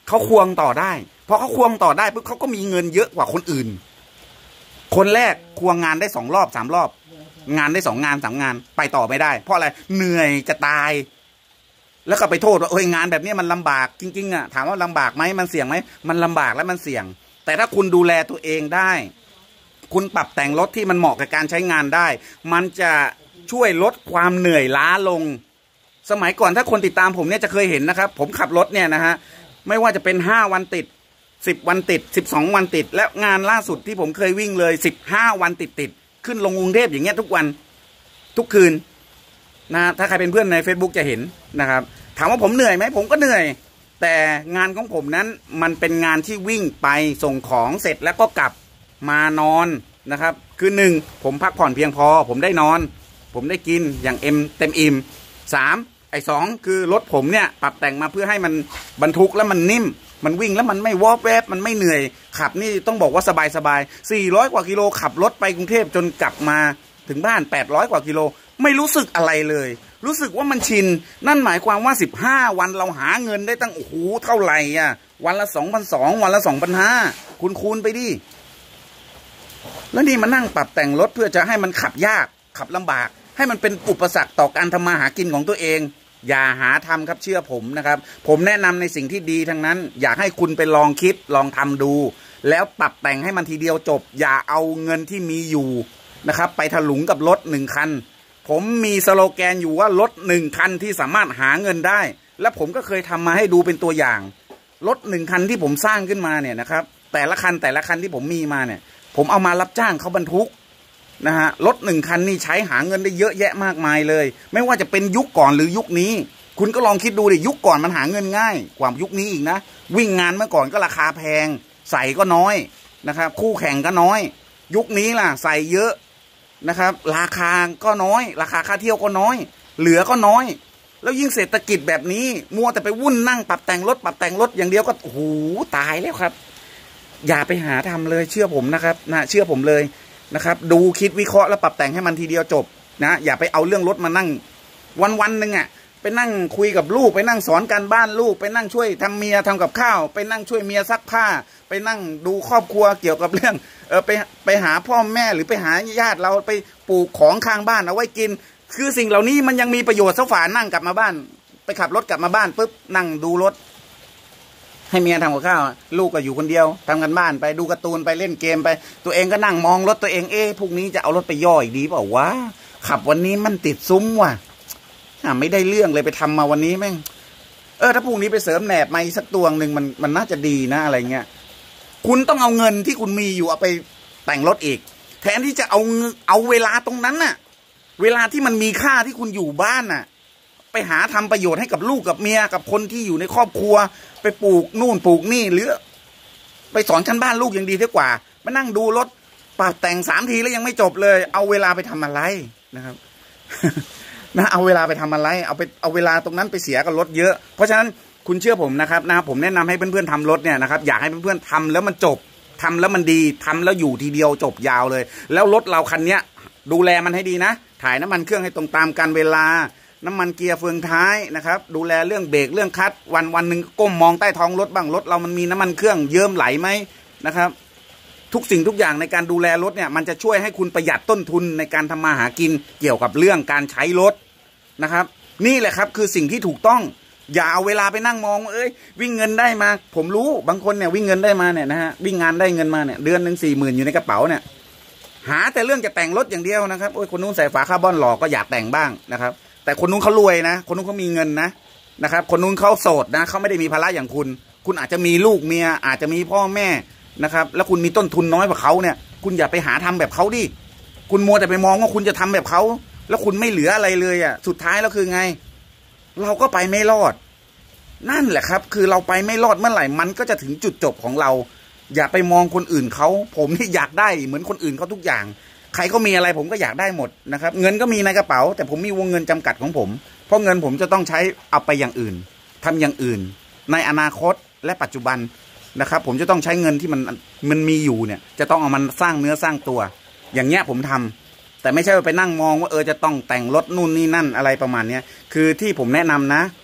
เขาควงต่อได้พอเขาควงต่อได้ปุ๊บเขาก็มีเงินเยอะกว่าคนอื่นคนแรกควงงานได้2 รอบ 3 รอบงานได้2 งาน 3 งานไปต่อไม่ได้เพราะอะไรเหนื่อยจะตายแล้วก็ไปโทษว่าโอ้ยงานแบบนี้มันลำบากจริงๆอ่ะถามว่าลำบากไหมมันเสี่ยงไหมมันลำบากและมันเสี่ยงแต่ถ้าคุณดูแลตัวเองได้คุณปรับแต่งรถที่มันเหมาะกับการใช้งานได้มันจะช่วยลดความเหนื่อยล้าลงสมัยก่อนถ้าคนติดตามผมเนี่ยจะเคยเห็นนะครับผมขับรถเนี่ยนะฮะไม่ว่าจะเป็น5 วันติด10 วันติด12 วันติดและงานล่าสุดที่ผมเคยวิ่งเลย15 วันติดขึ้นลงกรุงเทพอย่างเงี้ยทุกวันทุกคืนนะถ้าใครเป็นเพื่อนใน Facebook จะเห็นนะครับถามว่าผมเหนื่อยไหมผมก็เหนื่อยแต่งานของผมนั้นมันเป็นงานที่วิ่งไปส่งของเสร็จแล้วก็กลับมานอนนะครับคือ1ผมพักผ่อนเพียงพอผมได้นอนผมได้กินอย่างเต็มอิ่ม3ไอ้2คือรถผมเนี่ยปรับแต่งมาเพื่อให้มันบรรทุกแล้วมันนิ่มมันวิ่งแล้วมันไม่วอบแวบมันไม่เหนื่อยขับนี่ต้องบอกว่าสบาย400 กว่ากิโลขับรถไปกรุงเทพจนกลับมาถึงบ้าน800 กว่ากิโลไม่รู้สึกอะไรเลยรู้สึกว่ามันชินนั่นหมายความว่า15 วันเราหาเงินได้ตั้งโอ้โหเท่าไหร่อ่ะวันละ 2,200 วันละ 2,500คูณไปดิแล้วนี่มานั่งปรับแต่งรถเพื่อจะให้มันขับยากขับลำบากให้มันเป็นอุปสรรคต่อการทำมาหากินของตัวเองอย่าหาทำครับเชื่อผมนะครับผมแนะนำในสิ่งที่ดีทั้งนั้นอยากให้คุณไปลองคิดลองทำดูแล้วปรับแต่งให้มันทีเดียวจบอย่าเอาเงินที่มีอยู่นะครับไปถลุงกับรถ1 คันผมมีสโลแกนอยู่ว่ารถ1 คันที่สามารถหาเงินได้และผมก็เคยทำมาให้ดูเป็นตัวอย่างรถ1 คันที่ผมสร้างขึ้นมาเนี่ยนะครับแต่ละคันที่ผมมีมาเนี่ยผมเอามารับจ้างเขาบรรทุกนะฮะรถ1 คันนี่ใช้หาเงินได้เยอะแยะมากมายเลยไม่ว่าจะเป็นยุคก่อนหรือยุคนี้คุณก็ลองคิดดูดิยุคก่อนมันหาเงินง่ายกว่ายุคนี้อีกนะวิ่งงานเมื่อก่อนก็ราคาแพงใส่ก็น้อยนะครับคู่แข่งก็น้อยยุคนี้ล่ะใส่เยอะนะครับราคาก็น้อยราคาค่าเที่ยวก็น้อยเหลือก็น้อยแล้วยิ่งเศรษฐกิจแบบนี้มัวแต่ไปวุ่นนั่งปรับแต่งรถอย่างเดียวก็โอ้โหตายแล้วครับอย่าไปหาทำเลยเชื่อผมนะครับนะเชื่อผมเลยนะครับดูคิดวิเคราะห์แล้วปรับแต่งให้มันทีเดียวจบนะอย่าไปเอาเรื่องรถมานั่งวันหนึ่งอ่ะไปนั่งคุยกับลูกไปนั่งสอนการบ้านลูกไปนั่งช่วยทำเมียทำกับข้าวไปนั่งช่วยเมียซักผ้าไปนั่งดูครอบครัวเกี่ยวกับเรื่องไปหาพ่อแม่หรือไปหาญาติเราไปปลูกของข้างบ้านเอาไว้กินคือสิ่งเหล่านี้มันยังมีประโยชน์ซะฝ่านั่งกลับมาบ้านไปขับรถกลับมาบ้านปุ๊บนั่งดูรถให้เมียทำกับข้าวลูกก็อยู่คนเดียวทำกันบ้านไปดูการ์ตูนไปเล่นเกมไปตัวเองก็นั่งมองรถตัวเองพรุ่งนี้จะเอารถไปย่ออีกดีเปล่าวะขับวันนี้มันติดซุ้มว่ะไม่ได้เรื่องเลยไปทำมาวันนี้แม่งถ้าพรุ่งนี้ไปเสริมแหนบมาอีกสักตัวหนึ่งมันน่าจะดีนะอะไรเงี้ยคุณต้องเอาเงินที่คุณมีอยู่เอาไปแต่งรถอีกแทนที่จะเอาเวลาตรงนั้นน่ะเวลาที่มันมีค่าที่คุณอยู่บ้านน่ะไปหาทำประโยชน์ให้กับลูกกับเมียกับคนที่อยู่ในครอบครัวไปปลูกนู่นปลูกนี่หรือไปสอนชั้นบ้านลูกยังดีเท่ากว่ามานั่งดูรถปรับแต่ง3 ทีแล้วยังไม่จบเลยเอาเวลาไปทำอะไรนะครับ นะเอาเวลาไปทำอะไรเอาเวลาตรงนั้นไปเสียกับรถเยอะเพราะฉะนั้นคุณเชื่อผมนะครับผมแนะนำให้เพื่อนๆทำรถเนี่ยนะครับอยากให้เพื่อนๆทำแล้วมันจบทำแล้วมันดีทำแล้วอยู่ทีเดียวจบยาวเลยแล้วรถเราคันเนี้ยดูแลมันให้ดีนะถ่ายน้ำมันเครื่องให้ตรงตามกาลเวลาน้ำมันเกียร์เฟืองท้ายนะครับดูแลเรื่องเบรกเรื่องคลัตช์วันหนึ่งก้มมองใต้ท้องรถบ้างรถเรามันมีน้ำมันเครื่องเยิ้มไหลไหมนะครับทุกสิ่งทุกอย่างในการดูแลรถเนี่ยมันจะช่วยให้คุณประหยัดต้นทุนในการทำมาหากินเกี่ยวกับเรื่องการใช้รถนะครับนี่แหละครับคือสิ่งที่ถูกต้องอย่าเอาเวลาไปนั่งมองวิ่งเงินได้มาผมรู้บางคนเนี่ยวิ่งเงินได้มาเนี่ยนะฮะวิ่งงานได้เงินมาเนี่ยเดือนหนึ่ง40,000อยู่ในกระเป๋าเนี่ยหาแต่เรื่องจะแต่งรถอย่างเดียวนะครับคนนู้นใส่ฝาคาร์บอนหล่อก็อยากแต่งบ้างนะครับแต่คนนู้นเขารวยนะคนนู้นเขามีเงินนะครับคนนู้นเขาโสดนะเขาไม่ได้มีภาระอย่างคุณอาจจะมีลูกเมียอาจจะมีพ่อแม่นะครับแล้วคุณมีต้นทุนน้อยกว่าเขาเนี่ยคุณอย่าไปหาทำแบบเขาดิคุณมัวแต่ไปมองว่าคุณจะทำแบบเขาแล้วคุณไม่เหลืออะไรเลยอ่ะสุดท้ายแล้วคือไงเราก็ไปไม่รอดนั่นแหละครับคือเราไปไม่รอดเมื่อไหร่มันก็จะถึงจุดจบของเราอย่าไปมองคนอื่นเขาผมนี่อยากได้เหมือนคนอื่นเขาทุกอย่างใครก็มีอะไรผมก็อยากได้หมดนะครับเงินก็มีในกระเป๋าแต่ผมมีวงเงินจำกัดของผมเพราะเงินผมจะต้องใช้เอาไปอย่างอื่นทำอย่างอื่นในอนาคตและปัจจุบันนะครับผมจะต้องใช้เงินที่มันมีอยู่เนี่ยจะต้องเอามันสร้างเนื้อสร้างตัวอย่างเงี้ยผมทำแต่ไม่ใช่ไปนั่งมองว่าจะต้องแต่งรถนู่นนี่นั่นอะไรประมาณนี้คือที่ผมแนะนำนะ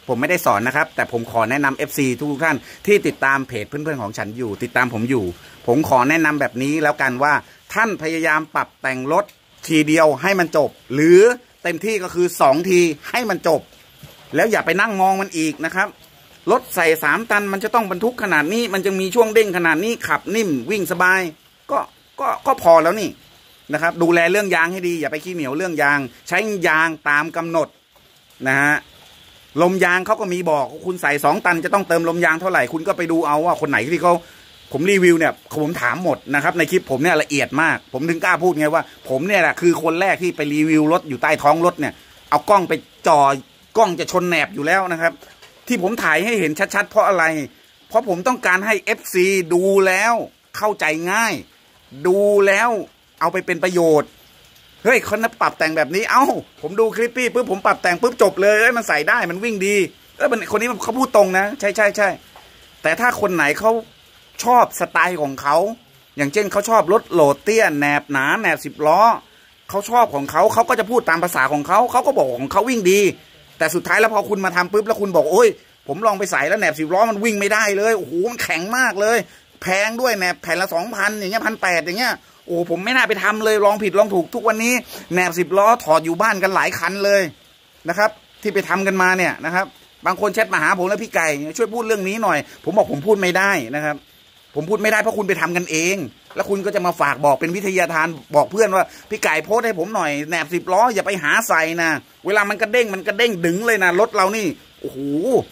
ผมไม่ได้สอนนะครับแต่ผมขอแนะนำ FC ทุกท่านที่ติดตามเพจเพื่อนๆของฉันอยู่ติดตามผมอยู่ผมขอแนะนำแบบนี้แล้วกันว่าท่านพยายามปรับแต่งรถทีเดียวให้มันจบหรือเต็มที่ก็คือ2ทีให้มันจบแล้วอย่าไปนั่งมองมันอีกนะครับรถใส่3 ตันมันจะต้องบรรทุกขนาดนี้มันจะมีช่วงเด้งขนาดนี้ขับนิ่มวิ่งสบายก็พอแล้วนี่นะครับดูแลเรื่องยางให้ดีอย่าไปขี้เหนียวเรื่องยางใช้ยางตามกำหนดนะฮะลมยางเขาก็มีบอกคุณใส่2 ตันจะต้องเติมลมยางเท่าไหร่คุณก็ไปดูเอาว่าคนไหนที่เขาผมรีวิวเนี่ยผมถามหมดนะครับในคลิปผมเนี่ยละเอียดมากผมถึงกล้าพูดไงว่าผมเนี่ยแหละคือคนแรกที่ไปรีวิวรถอยู่ใต้ท้องรถเนี่ยเอากล้องไปจ่อกล้องจะชนแหนบอยู่แล้วนะครับที่ผมถ่ายให้เห็นชัดๆเพราะอะไรเพราะผมต้องการให้ FC ดูแล้วเข้าใจง่ายดูแล้วเอาไปเป็นประโยชน์เฮ้ยเขาปรับแต่งแบบนี้เอ้าผมดูคลิปพี่ปุ๊บผมปรับแต่งปุ๊บจบเลยมันใส่ได้มันวิ่งดีคนนี้เขาพูดตรงนะใช่แต่ถ้าคนไหนเขาชอบสไตล์ของเขาอย่างเช่นเขาชอบรถโหลดเตี้ยแหนบหนาแหนบ10 ล้อเขาชอบของเขาก็จะพูดตามภาษาของเขาก็บอกของเขาวิ่งดีแต่สุดท้ายแล้วพอคุณมาทำปุ๊บแล้วคุณบอกโอ้ยผมลองไปใส่แล้วแหนบ10 ล้อมันวิ่งไม่ได้เลยโอ้โหมันแข็งมากเลยแพงด้วยแหนบแผ่นละ 2,000 อย่างเงี้ย1,800อย่างเงี้ยโอ้ผมไม่น่าไปทำเลยลองผิดลองถูกทุกวันนี้แหนบ10 ล้อถอดอยู่บ้านกันหลายคันเลยนะครับที่ไปทำกันมาเนี่ยนะครับบางคนแชทมาหาผมแล้วพี่ไก่ช่วยพูดเรื่องนี้หน่อยผมบอกผมพูดไม่ได้นะครับผมพูดไม่ได้เพราะคุณไปทำกันเองแล้วคุณก็จะมาฝากบอกเป็นวิทยาทานบอกเพื่อนว่าพี่ไก่โพสให้ผมหน่อยแหนบ10 ล้ออย่าไปหาใส่นะเวลามันกระเด้งดึงเลยนะรถเรานี่โอ้โห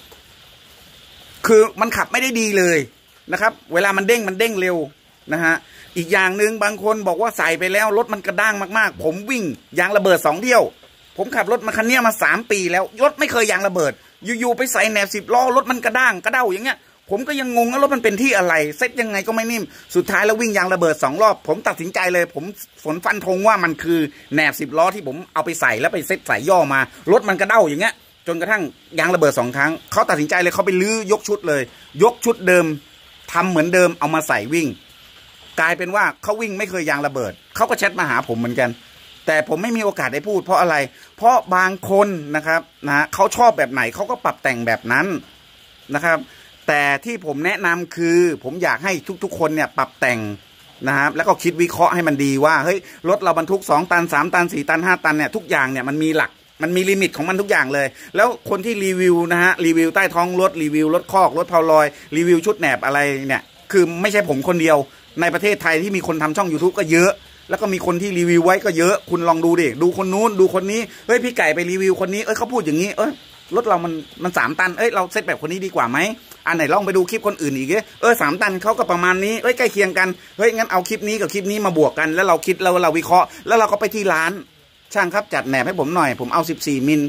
คือมันขับไม่ได้ดีเลยนะครับเวลามันเด้งเร็วนะฮะอีกอย่างหนึ่งบางคนบอกว่าใส่ไปแล้วรถมันกระด้างมากๆผมวิ่งยางระเบิด2 เที่ยวผมขับรถมาคันนี้มา3 ปีแล้วรถไม่เคยยางระเบิดอยู่ๆไปใส่แหนบ10 ล้อรถมันกระด้างกระเด้าอย่างเงี้ยผมก็ยังงงว่ารถมันเป็นที่อะไรเซ็ตยังไงก็ไม่นิ่มสุดท้ายแล้ววิ่งยางระเบิด2 รอบผมตัดสินใจเลยผมฟันธงว่ามันคือแหนบ10 ล้อที่ผมเอาไปใส่แล้วไปเซ็ตใส่ย่อมารถมันกระเด้าอย่างเงี้ยจนกระทั่งยางระเบิด2 ครั้งเขาตัดสินใจเลยเขาไปลื้อยกชุดเลยยกชุดเดิมทำเหมือนเดิมเอามาใส่วิ่งกลายเป็นว่าเขาวิ่งไม่เคยยางระเบิดเขาก็แชทมาหาผมเหมือนกันแต่ผมไม่มีโอกาสได้พูดเพราะอะไรเพราะบางคนนะครับเขาชอบแบบไหนเขาก็ปรับแต่งแบบนั้นนะครับแต่ที่ผมแนะนำคือผมอยากให้ทุกๆคนเนี่ยปรับแต่งนะครับแล้วก็คิดวิเคราะห์ให้มันดีว่าเฮ้ยรถเราบรรทุก2 ตัน3 ตัน4 ตัน5 ตันเนี่ยทุกอย่างเนี่ยมันมีหลักมันมีลิมิตของมันทุกอย่างเลยแล้วคนที่รีวิวนะฮะรีวิวใต้ท้องรถรีวิวรถคอกรถเพาลอยรีวิวชุดแหนบอะไรเนี่ยคือไม่ใช่ผมคนเดียวในประเทศไทยที่มีคนทำช่อง YouTube ก็เยอะแล้วก็มีคนที่รีวิวไว้ก็เยอะคุณลองดูดิดูคนนู้นดูคนนี้เฮ้ยพี่ไก่ไปรีวิวคนนี้เขาพูดอย่างนี้รถเรามัน3 ตันเราเซตแบบคนนี้ดีกว่าไหมอันไหนลองไปดูคลิปคนอื่นอีก3 ตันเขาก็ประมาณนี้ใกล้เคียงกันงั้นเอาคลิปนี้กับคลิปนี้มาบวกกันแล้วเราคิดแล้วเราวิเคราะห์แล้วเราก็ไปที่ร้านช่างครับจัดแหนบให้ผมหน่อยผมเอา14 มิล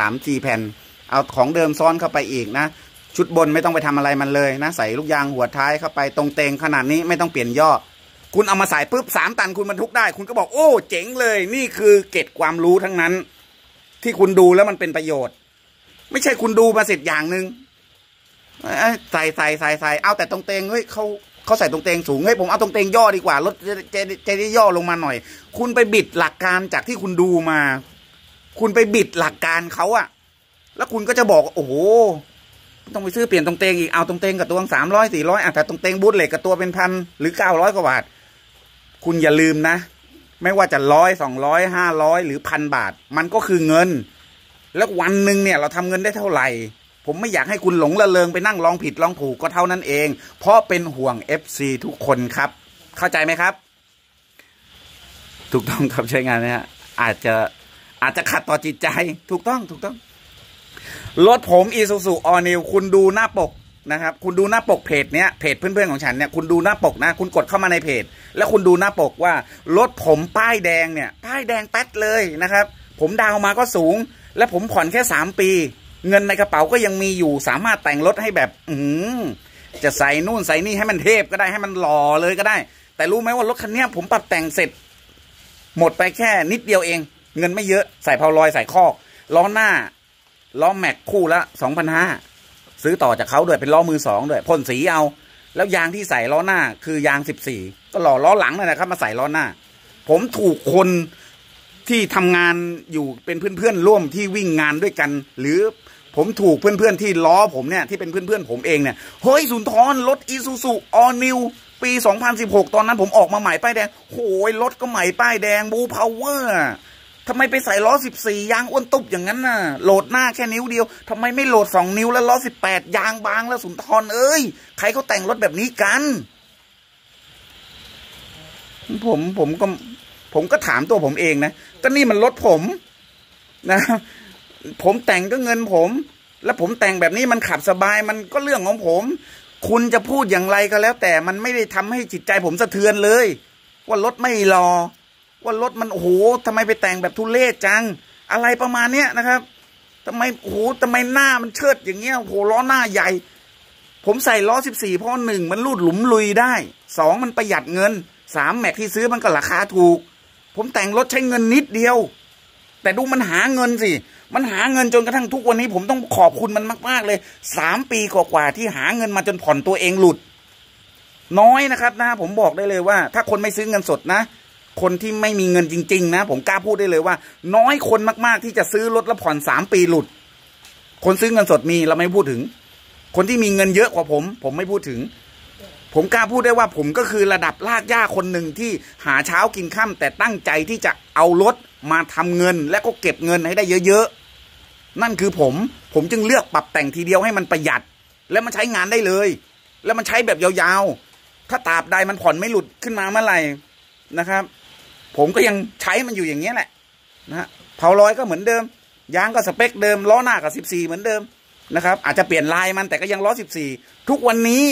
3 แผ่นเอาของเดิมซ้อนเข้าไปอีกนะชุดบนไม่ต้องไปทำอะไรมันเลยนะใส่ลูกยางหัวท้ายเข้าไปตรงเตงขนาดนี้ไม่ต้องเปลี่ยนย่อคุณเอามาใส่ปุ๊บ3 ตันคุณบรรทุกได้คุณก็บอกโอ้เจ๋งเลยนี่คือเกร็ดความรู้ทั้งนั้นที่คุณดูแล้วมันเป็นประโยชน์ไม่ใช่คุณดูมาเสร็จอย่างหนึ่งใส่เอาแต่ตรงเตงเขาใส่ตรงเตงสูงผมเอาตรงเตงย่อดีกว่ารถจะได้ย่อลงมาหน่อยคุณไปบิดหลักการจากที่คุณดูมาคุณไปบิดหลักการเขาอะแล้วคุณก็จะบอกโอ้โหต้องไปซื้อเปลี่ยนตรงเตงอีกเอาตรงเตงกับตัว300 400แต่ตรงเตงบูทเหล็กกับตัวเป็น1,000หรือ900 กว่าบาทคุณอย่าลืมนะไม่ว่าจะ100 200 500หรือ1,000 บาทมันก็คือเงินแล้ววันหนึ่งเนี่ยเราทำเงินได้เท่าไหร่ผมไม่อยากให้คุณหลงระเริงไปนั่งลองผิดลองถูกก็เท่านั้นเองเพราะเป็นห่วง FC ทุกคนครับเข้าใจไหมครับถูกต้องครับใช้งานเนี่ยอาจจะขัดต่อจิตใจถูกต้องรถผม Isuzu All New คุณดูหน้าปกนะครับคุณดูหน้าปกเพจเนี้ยเพจเพื่อนๆของฉันเนี่ยคุณดูหน้าปกนะคุณกดเข้ามาในเพจแล้วคุณดูหน้าปกว่ารถผมป้ายแดงเนี่ยป้ายแดงแป๊ดเลยนะครับผมดาวมาก็สูงและผมผ่อนแค่3 ปีเงินในกระเป๋าก็ยังมีอยู่สามารถแต่งรถให้แบบจะใส่นู่นใส่นี่ให้มันเทพก็ได้ให้มันหล่อเลยก็ได้แต่รู้ไหมว่ารถคันนี้ผมปรับแต่งเสร็จหมดไปแค่นิดเดียวเองเงินไม่เยอะใส่เพาลอยใส่คอกล้อหน้าล้อแม็กคู่ละ 2,500 ซื้อต่อจากเขาด้วยเป็นล้อมือ2ด้วยพ่นสีเอาแล้วยางที่ใส่ล้อหน้าคือยาง14ก็หล่อล้อหลังนั่นแหละครับมาใส่ล้อหน้าผมถูกคนที่ทำงานอยู่เป็นเพื่อนๆร่วมที่วิ่งงานด้วยกันหรือผมถูกเพื่อนๆที่ล้อผมเนี่ยที่เป็นเพื่อนๆผมเองเนี่ยเฮ้ยสุนทรรถอีซูซูออลนิวปี2016ตอนนั้นผมออกมาใหม่ป้ายแดงโอ้ยรถก็ใหม่ป้ายแดงบูพาวเวอร์ทำไมไปใส่ล้อ14ยางอ้วนตุบอย่างนั้นน่ะโหลดหน้าแค่นิ้วเดียวทำไมไม่โหลด2นิ้วแล้วล้อ18ยางบางแล้วสุนทรเอ้ยใครเขาแต่งรถแบบนี้กันผมก็ถามตัวผมเองนะก็นี่มันรถผมนะผมแต่งก็เงินผมแล้วผมแต่งแบบนี้มันขับสบายมันก็เรื่องของผมคุณจะพูดอย่างไรก็แล้วแต่มันไม่ได้ทำให้จิตใจผมสะเทือนเลยว่ารถไม่รอว่ารถมันโอ้โหทำไมไปแต่งแบบทุเรศจังอะไรประมาณเนี้ยนะครับทำไมโอ้โหทำไมหน้ามันเชิดอย่างเงี้ยโอ้โหล้อหน้าใหญ่ผมใส่ล้อ14เพราะ1มันลูดหลุมลุยได้2มันประหยัดเงิน3แม็กที่ซื้อมันก็ราคาถูกผมแต่งรถใช้เงินนิดเดียวแต่ดูมันหาเงินสิมันหาเงินจนกระทั่งทุกวันนี้ผมต้องขอบคุณมันมากๆเลย3 ปีกว่าที่หาเงินมาจนผ่อนตัวเองหลุดน้อยนะครับนะผมบอกได้เลยว่าถ้าคนไม่ซื้อเงินสดนะคนที่ไม่มีเงินจริงๆนะผมกล้าพูดได้เลยว่าน้อยคนมากๆที่จะซื้อรถแล้วผ่อน3 ปีหลุดคนซื้อเงินสดมีเราไม่พูดถึงคนที่มีเงินเยอะกว่าผมไม่พูดถึงผมกล้าพูดได้ว่าผมก็คือระดับลากย่าคนหนึ่งที่หาเช้ากินค่ำแต่ตั้งใจที่จะเอารถมาทำเงินและก็เก็บเงินให้ได้เยอะๆนั่นคือผมจึงเลือกปรับแต่งทีเดียวให้มันประหยัดและมันใช้งานได้เลยแล้วมันใช้แบบยาวๆถ้าตราบใดมันผ่อนไม่หลุดขึ้นมาเมื่อไหร่นะครับผมก็ยังใช้มันอยู่อย่างนี้แหละนะฮะเผาลอยก็เหมือนเดิมยางก็สเปคเดิมล้อหน้ากับ14เหมือนเดิมนะครับอาจจะเปลี่ยนลายมันแต่ก็ยังล้อ14ทุกวันนี้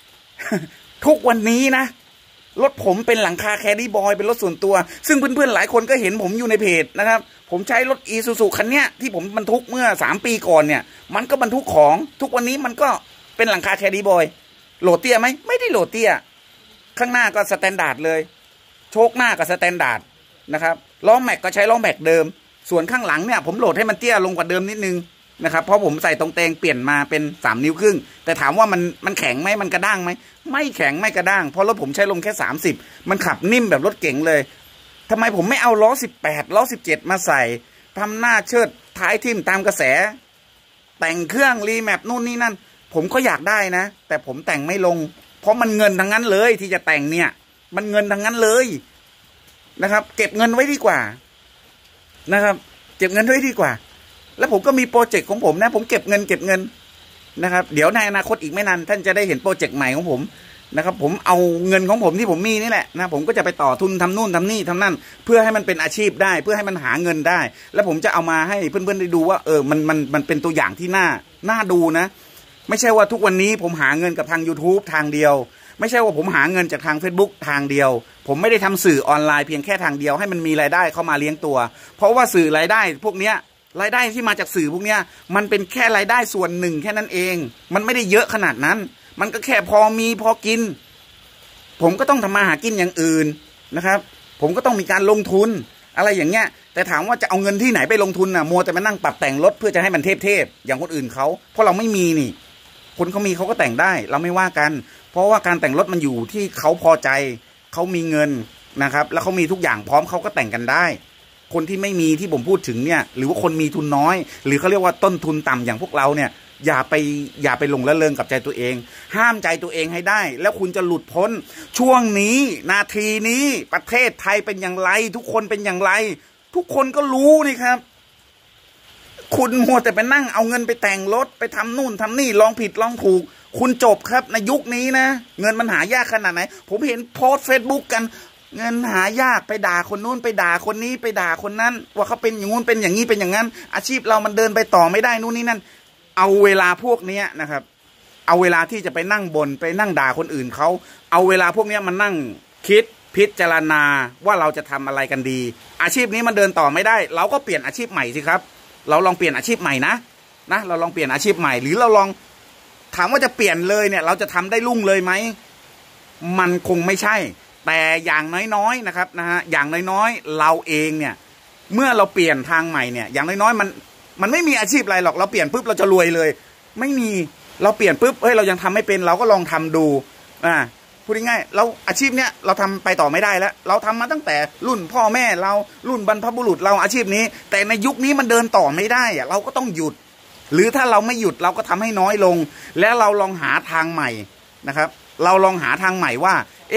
นะรถผมเป็นหลังคาแครี่บอยเป็นรถส่วนตัวซึ่งเพื่อนๆหลายคนก็เห็นผมอยู่ในเพจนะครับผมใช้รถอีซูซูคันเนี้ยที่ผมบรรทุกเมื่อ3 ปีก่อนเนี่ยมันก็บรรทุกของทุกวันนี้มันก็เป็นหลังคาแครี่บอยโหลดเตี้ยไหมไม่ได้โหลดเตี้ยข้างหน้าก็สแตนดาร์ดเลยโชคหน้าก็สแตนดาร์ดนะครับล้อแม็กก็ใช้ล้อแม็กเดิมส่วนข้างหลังเนี่ยผมโหลดให้มันเตี้ยลงกว่าเดิมนิดนึงนะครับเพราะผมใส่ตรงเตงเปลี่ยนมาเป็น3 นิ้วครึ่งแต่ถามว่ามันแข็งไหมมันกระด้างไหมไม่แข็งไม่กระด้างเพราะรถผมใช้ลมแค่30มันขับนิ่มแบบรถเก๋งเลยทำไมผมไม่เอาล้อ18ล้อ17มาใส่ทำหน้าเชิดท้ายทิ่มตามกระแสแต่งเครื่องรีแมปนู่นนี่นั่นผมก็อยากได้นะแต่ผมแต่งไม่ลงเพราะมันเงินทั้งนั้นเลยที่จะแต่งเนี่ยมันเงินทั้งนั้นเลยนะครับเก็บเงินไว้ดีกว่านะครับเก็บเงินไว้ดีกว่าแล้วผมก็มีโปรเจกต์ของผมนะผมเก็บเงินนะครับเดี๋ยวในอนาคตอีกไม่นานท่านจะได้เห็นโปรเจกต์ใหม่ของผมนะครับผมเอาเงินของผมที่ผมมีนี่แหละนะผมก็จะไปต่อทุนทำนู่นทำนี่ทำนั่นเพื่อให้มันเป็นอาชีพได้เพื่อให้มันหาเงินได้แล้วผมจะเอามาให้เพื่อนๆได้ดูว่ามันเป็นตัวอย่างที่น่าดูนะไม่ใช่ว่าทุกวันนี้ผมหาเงินกับทาง YouTube ทางเดียวไม่ใช่ว่าผมหาเงินจากทาง Facebook ทางเดียวผมไม่ได้ทำสื่อออนไลน์เพียงแค่ทางเดียวให้มันมีรายได้เข้ามาเลี้ยงตัวเพราะว่าสื่อรายได้พวกเนี้ยรายได้ที่มาจากสื่อพวกเนี้ยมันเป็นแค่รายได้ส่วนหนึ่งแค่นั้นเองมันไม่ได้เยอะขนาดนั้นมันก็แค่พอมีพอกินผมก็ต้องทำมาหากินอย่างอื่นนะครับผมก็ต้องมีการลงทุนอะไรอย่างเงี้ยแต่ถามว่าจะเอาเงินที่ไหนไปลงทุนน่ะมัวแต่มานั่งปรับแต่งรถเพื่อจะให้มันเทพอย่างคนอื่นเขาเพราะเราไม่มีนี่คนเขามีเขาก็แต่งได้เราไม่ว่ากันเพราะว่าการแต่งรถมันอยู่ที่เขาพอใจเขามีเงินนะครับแล้วเขามีทุกอย่างพร้อมเขาก็แต่งกันได้คนที่ไม่มีที่ผมพูดถึงเนี่ยหรือว่าคนมีทุนน้อยหรือเขาเรียกว่าต้นทุนต่ำอย่างพวกเราเนี่ยอย่าไปหลงละเลงกับใจตัวเองห้ามใจตัวเองให้ได้แล้วคุณจะหลุดพ้นช่วงนี้นาทีนี้ประเทศไทยเป็นอย่างไรทุกคนเป็นอย่างไรทุกคนก็รู้นี่ครับคุณมัวแต่ไปนั่งเอาเงินไปแต่งรถไปทำนู่นทำนี่ลองผิดลองถูกคุณจบครับในยุคนี้นะเงินมันหายากขนาดไหนผมเห็นโพสต์เฟซบุ๊กกันเงินหายากไปด่าคนนู้นไปด่าคนนี้ไปด่าคนนั้นว่าเขาเป็นอย่างงู้นเป็นอย่างนี้เป็นอย่างนั้นอาชีพเรามันเดินไปต่อไม่ได้นู่นนี่นั่นเอาเวลาพวกนี้นะครับเอาเวลาที่จะไปนั่งบ่นไปนั่งด่าคนอื่นเขาเอาเวลาพวกนี้มานั่งคิดพิจารณาว่าเราจะทำอะไรกันดีอาชีพนี้มันเดินต่อไม่ได้เราก็เปลี่ยนอาชีพใหม่สิครับเราลองเปลี่ยนอาชีพใหม่นะเราลองเปลี่ยนอาชีพใหม่หรือเราลองถามว่าจะเปลี่ยนเลยเนี่ยเราจะทำได้รุ่งเลยไหมมันคงไม่ใช่แต่อย่างน้อยๆนะครับอย่างน้อยๆเราเองเนี่ยเมื่อเราเปลี่ยนทางใหม่เนี่ยอย่างน้อยๆมันไม่มีอาชีพอะไรหรอกเราเปลี่ยนปุ๊บเราจะรวยเลยไม่มีเราเปลี่ยนปุ๊บเรายังทำไม่เป็นเราก็ลองทำดูพูดง่ายๆเราอาชีพเนี้ยเราทำไปต่อไม่ได้แล้วเราทำมาตั้งแต่รุ่นพ่อแม่เรารุ่นบรรพบุรุษเราอาชีพนี้แต่ในยุคนี้มันเดินต่อไม่ได้เราก็ต้องหยุดหรือถ้าเราไม่หยุดเราก็ทำให้น้อยลงแล้วเราลองหาทางใหม่นะครับเราลองหาทางใหม่ว่า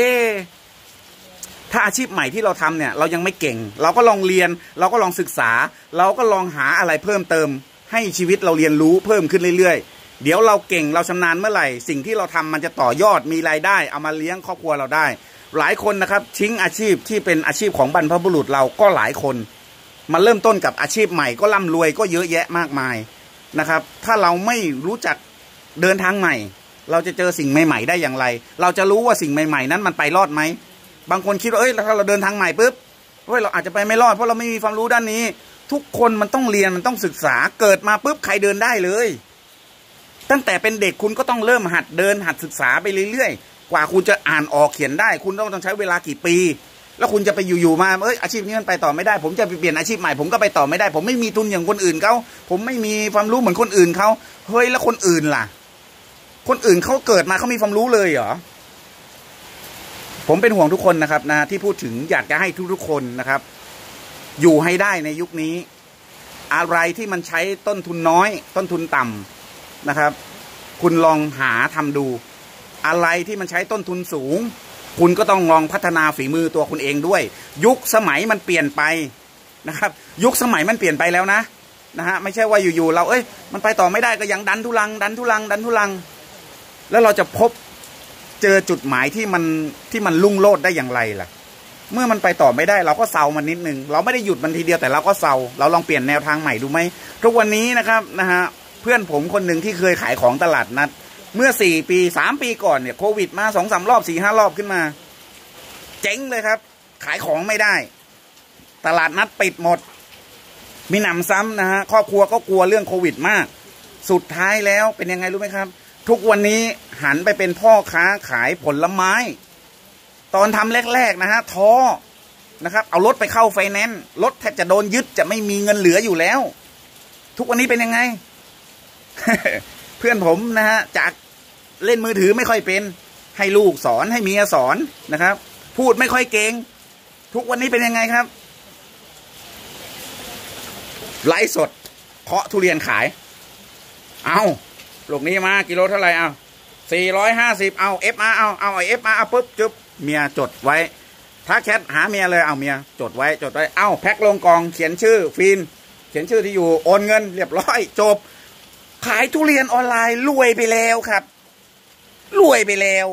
ถ้าอาชีพใหม่ที่เราทำเนี่ยเรายังไม่เก่งเราก็ลองเรียนเราก็ลองศึกษาเราก็ลองหาอะไรเพิ่มเติมให้ชีวิตเราเรียนรู้เพิ่มขึ้นเรื่อยๆเดี๋ยวเราเก่งเราชำนาญเมื่อไหร่สิ่งที่เราทำมันจะต่อยอดมีรายได้เอามาเลี้ยงครอบครัวเราได้หลายคนนะครับทิ้งอาชีพที่เป็นอาชีพของบรรพบุรุษเราก็หลายคนมาเริ่มต้นกับอาชีพใหม่ก็ร่ำรวยก็เยอะแยะมากมายนะครับถ้าเราไม่รู้จักเดินทางใหม่เราจะเจอสิ่งใหม่ๆได้อย่างไรเราจะรู้ว่าสิ่งใหม่ๆนั้นมันไปรอดไหมบางคนคิดว่าถ้าเราเดินทางใหม่ปุ๊บเราอาจจะไปไม่รอดเพราะเราไม่มีความรู้ด้านนี้ทุกคนมันต้องเรียนมันต้องศึกษาเกิดมาปุ๊บใครเดินได้เลยตั้งแต่เป็นเด็กคุณก็ต้องเริ่มหัดเดินหัดศึกษาไปเรื่อยๆกว่าคุณจะอ่านออกเขียนได้คุณต้องใช้เวลากี่ปีแล้วคุณจะไปอยู่ๆมาอาชีพนี้มันไปต่อไม่ได้ผมจะไปเปลี่ยนอาชีพใหม่ผมก็ไปต่อไม่ได้ผมไม่มีทุนอย่างคนอื่นเขาผมไม่มีความรู้เหมือนคนอื่นเขาเฮ้ยแล้วคนอื่นล่ะคนอื่นเขาเกิดมาเขามีความรู้เลยเหรอผมเป็นห่วงทุกคนนะครับที่พูดถึงอยากจะให้ทุกๆคนนะครับอยู่ให้ได้ในยุคนี้อะไรที่มันใช้ต้นทุนน้อยต้นทุนต่ำนะครับคุณลองหาทำดูอะไรที่มันใช้ต้นทุนสูงคุณก็ต้องลองพัฒนาฝีมือตัวคุณเองด้วยยุคสมัยมันเปลี่ยนไปนะครับยุคสมัยมันเปลี่ยนไปแล้วนะไม่ใช่ว่าอยู่ๆเรามันไปต่อไม่ได้ก็ยังดันทุลังแล้วเราจะพบเจอจุดหมายที่มันลุ่งโลดได้อย่างไรล่ะเมื่อมันไปต่อไม่ได้เราก็เซามันนิดนึงเราไม่ได้หยุดมันทีเดียวแต่เราก็เซาเราลองเปลี่ยนแนวทางใหม่ดูไหมทุกวันนี้นะครับเพื่อนผมคนหนึ่งที่เคยขายของตลาดนัดเมื่อ3 ปีก่อนเนี่ยโควิดมา2-3 รอบ4-5 รอบขึ้นมาเจ๊งเลยครับขายของไม่ได้ตลาดนัดปิดหมดมีหนำซ้ำครอบครัวก็กลัวเรื่องโควิดมากสุดท้ายแล้วเป็นยังไงรู้ไหมครับทุกวันนี้หันไปเป็นพ่อค้าขายผลไม้ตอนทำแรกๆท้อนะครับเอารถไปเข้าไฟแนนซ์รถแทบจะโดนยึดจะไม่มีเงินเหลืออยู่แล้วทุกวันนี้เป็นยังไง เพื่อนผมจากเล่นมือถือไม่ค่อยเป็นให้ลูกสอนให้เมียสอนนะครับพูดไม่ค่อยเก่งทุกวันนี้เป็นยังไงครับไลฟ์สดเคาะทุเรียนขายเอาลูกนี้มากิโลเท่าไหร่450เอาเอฟมาเอาเอฟมาปุ๊บจุ๊บเมียจดไว้ถ้าแคทหาเมียเลยเอาเมียจดไว้แพ็คลงกล่องเขียนชื่อฟินเขียนชื่อที่อยู่โอนเงินเรียบร้อยจบขายทุเรียนออนไลน์รวยไปแล้วครับรวยไปแล้ว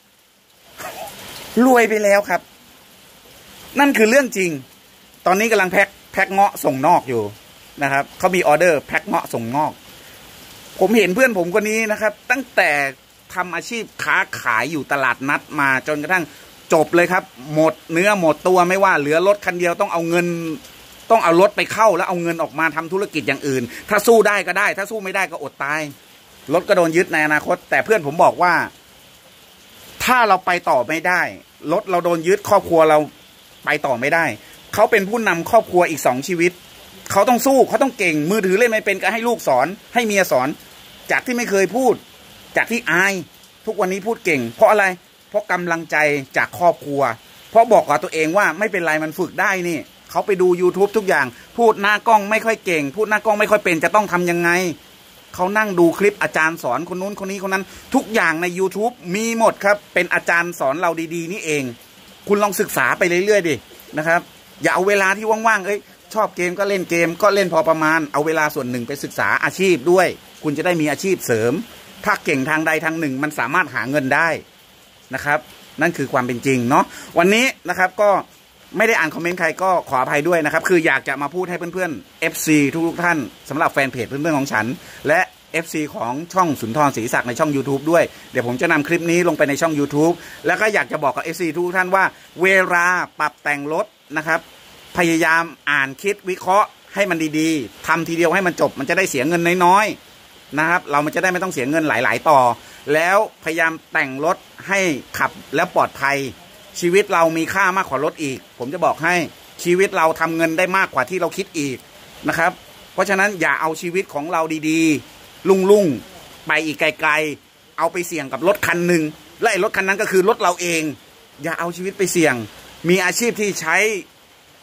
ครับนั่นคือเรื่องจริงตอนนี้กำลังแพ็คเงาะส่งนอกอยู่นะครับเขามีออเดอร์แพ็คเงาะส่งนอกผมเห็นเพื่อนผมคนนี้นะครับตั้งแต่ทำอาชีพค้าขายอยู่ตลาดนัดมาจนกระทั่งจบเลยครับหมดเนื้อหมดตัวไม่ว่าเหลือรถคันเดียวต้องเอารถไปเข้าแล้วเอาเงินออกมาทำธุรกิจอย่างอื่นถ้าสู้ได้ก็ได้ถ้าสู้ไม่ได้ก็อดตายรถก็โดนยึดในอนาคตแต่เพื่อนผมบอกว่าถ้าเราไปต่อไม่ได้รถเราโดนยึดครอบครัวเราไปต่อไม่ได้เขาเป็นผู้นำครอบครัวอีก2 ชีวิตเขาต้องสู้เขาต้องเก่งมือถือเล่นไม่เป็นก็ให้ลูกสอนให้เมียสอนจากที่ไม่เคยพูดจากที่อายทุกวันนี้พูดเก่งเพราะอะไรเพราะกำลังใจจากครอบครัวเพราะบอกกับตัวเองว่าไม่เป็นไรมันฝึกได้นี่เขาไปดู YouTube ทุกอย่างพูดหน้ากล้องไม่ค่อยเก่งพูดหน้ากล้องไม่ค่อยเป็นจะต้องทำยังไงเขานั่งดูคลิปอาจารย์สอนคนนู้นคนนี้คนนั้นทุกอย่างใน YouTube มีหมดครับเป็นอาจารย์สอนเราดีๆนี่เองคุณลองศึกษาไปเรื่อยๆดินะครับอย่าเอาเวลาที่ว่างๆชอบเกมก็เล่นเกมก็เล่นพอประมาณเอาเวลาส่วนหนึ่งไปศึกษาอาชีพด้วยคุณจะได้มีอาชีพเสริมถ้าเก่งทางใดทางหนึ่งมันสามารถหาเงินได้นะครับนั่นคือความเป็นจริงเนาะวันนี้นะครับก็ไม่ได้อ่านคอมเมนต์ใครก็ขออภัยด้วยนะครับคืออยากจะมาพูดให้เพื่อนๆ FC ทุกท่านสำหรับแฟนเพจเพื่อนๆของฉันและ FC ของช่องสุนทรศรีศักดิ์ในช่อง YouTube ด้วยเดี๋ยวผมจะนำคลิปนี้ลงไปในช่อง YouTube แล้วก็อยากจะบอกกับ FC ทุกท่านว่าเวลาปรับแต่งรถนะครับพยายามอ่านคิดวิเคราะห์ให้มันดีๆทำทีเดียวให้มันจบมันจะได้เสียเงินน้อยๆนะครับเรามันจะได้ไม่ต้องเสียเงินหลายๆต่อแล้วพยายามแต่งรถให้ขับแล้วปลอดภัยชีวิตเรามีค่ามากกว่ารถอีกผมจะบอกให้ชีวิตเราทำเงินได้มากกว่าที่เราคิดอีกนะครับเพราะฉะนั้นอย่าเอาชีวิตของเราดีๆลุ่งไปอีกไกลๆเอาไปเสี่ยงกับรถคันหนึ่งและรถคันนั้นก็คือรถเราเองอย่าเอาชีวิตไปเสี่ยงมีอาชีพที่ใช้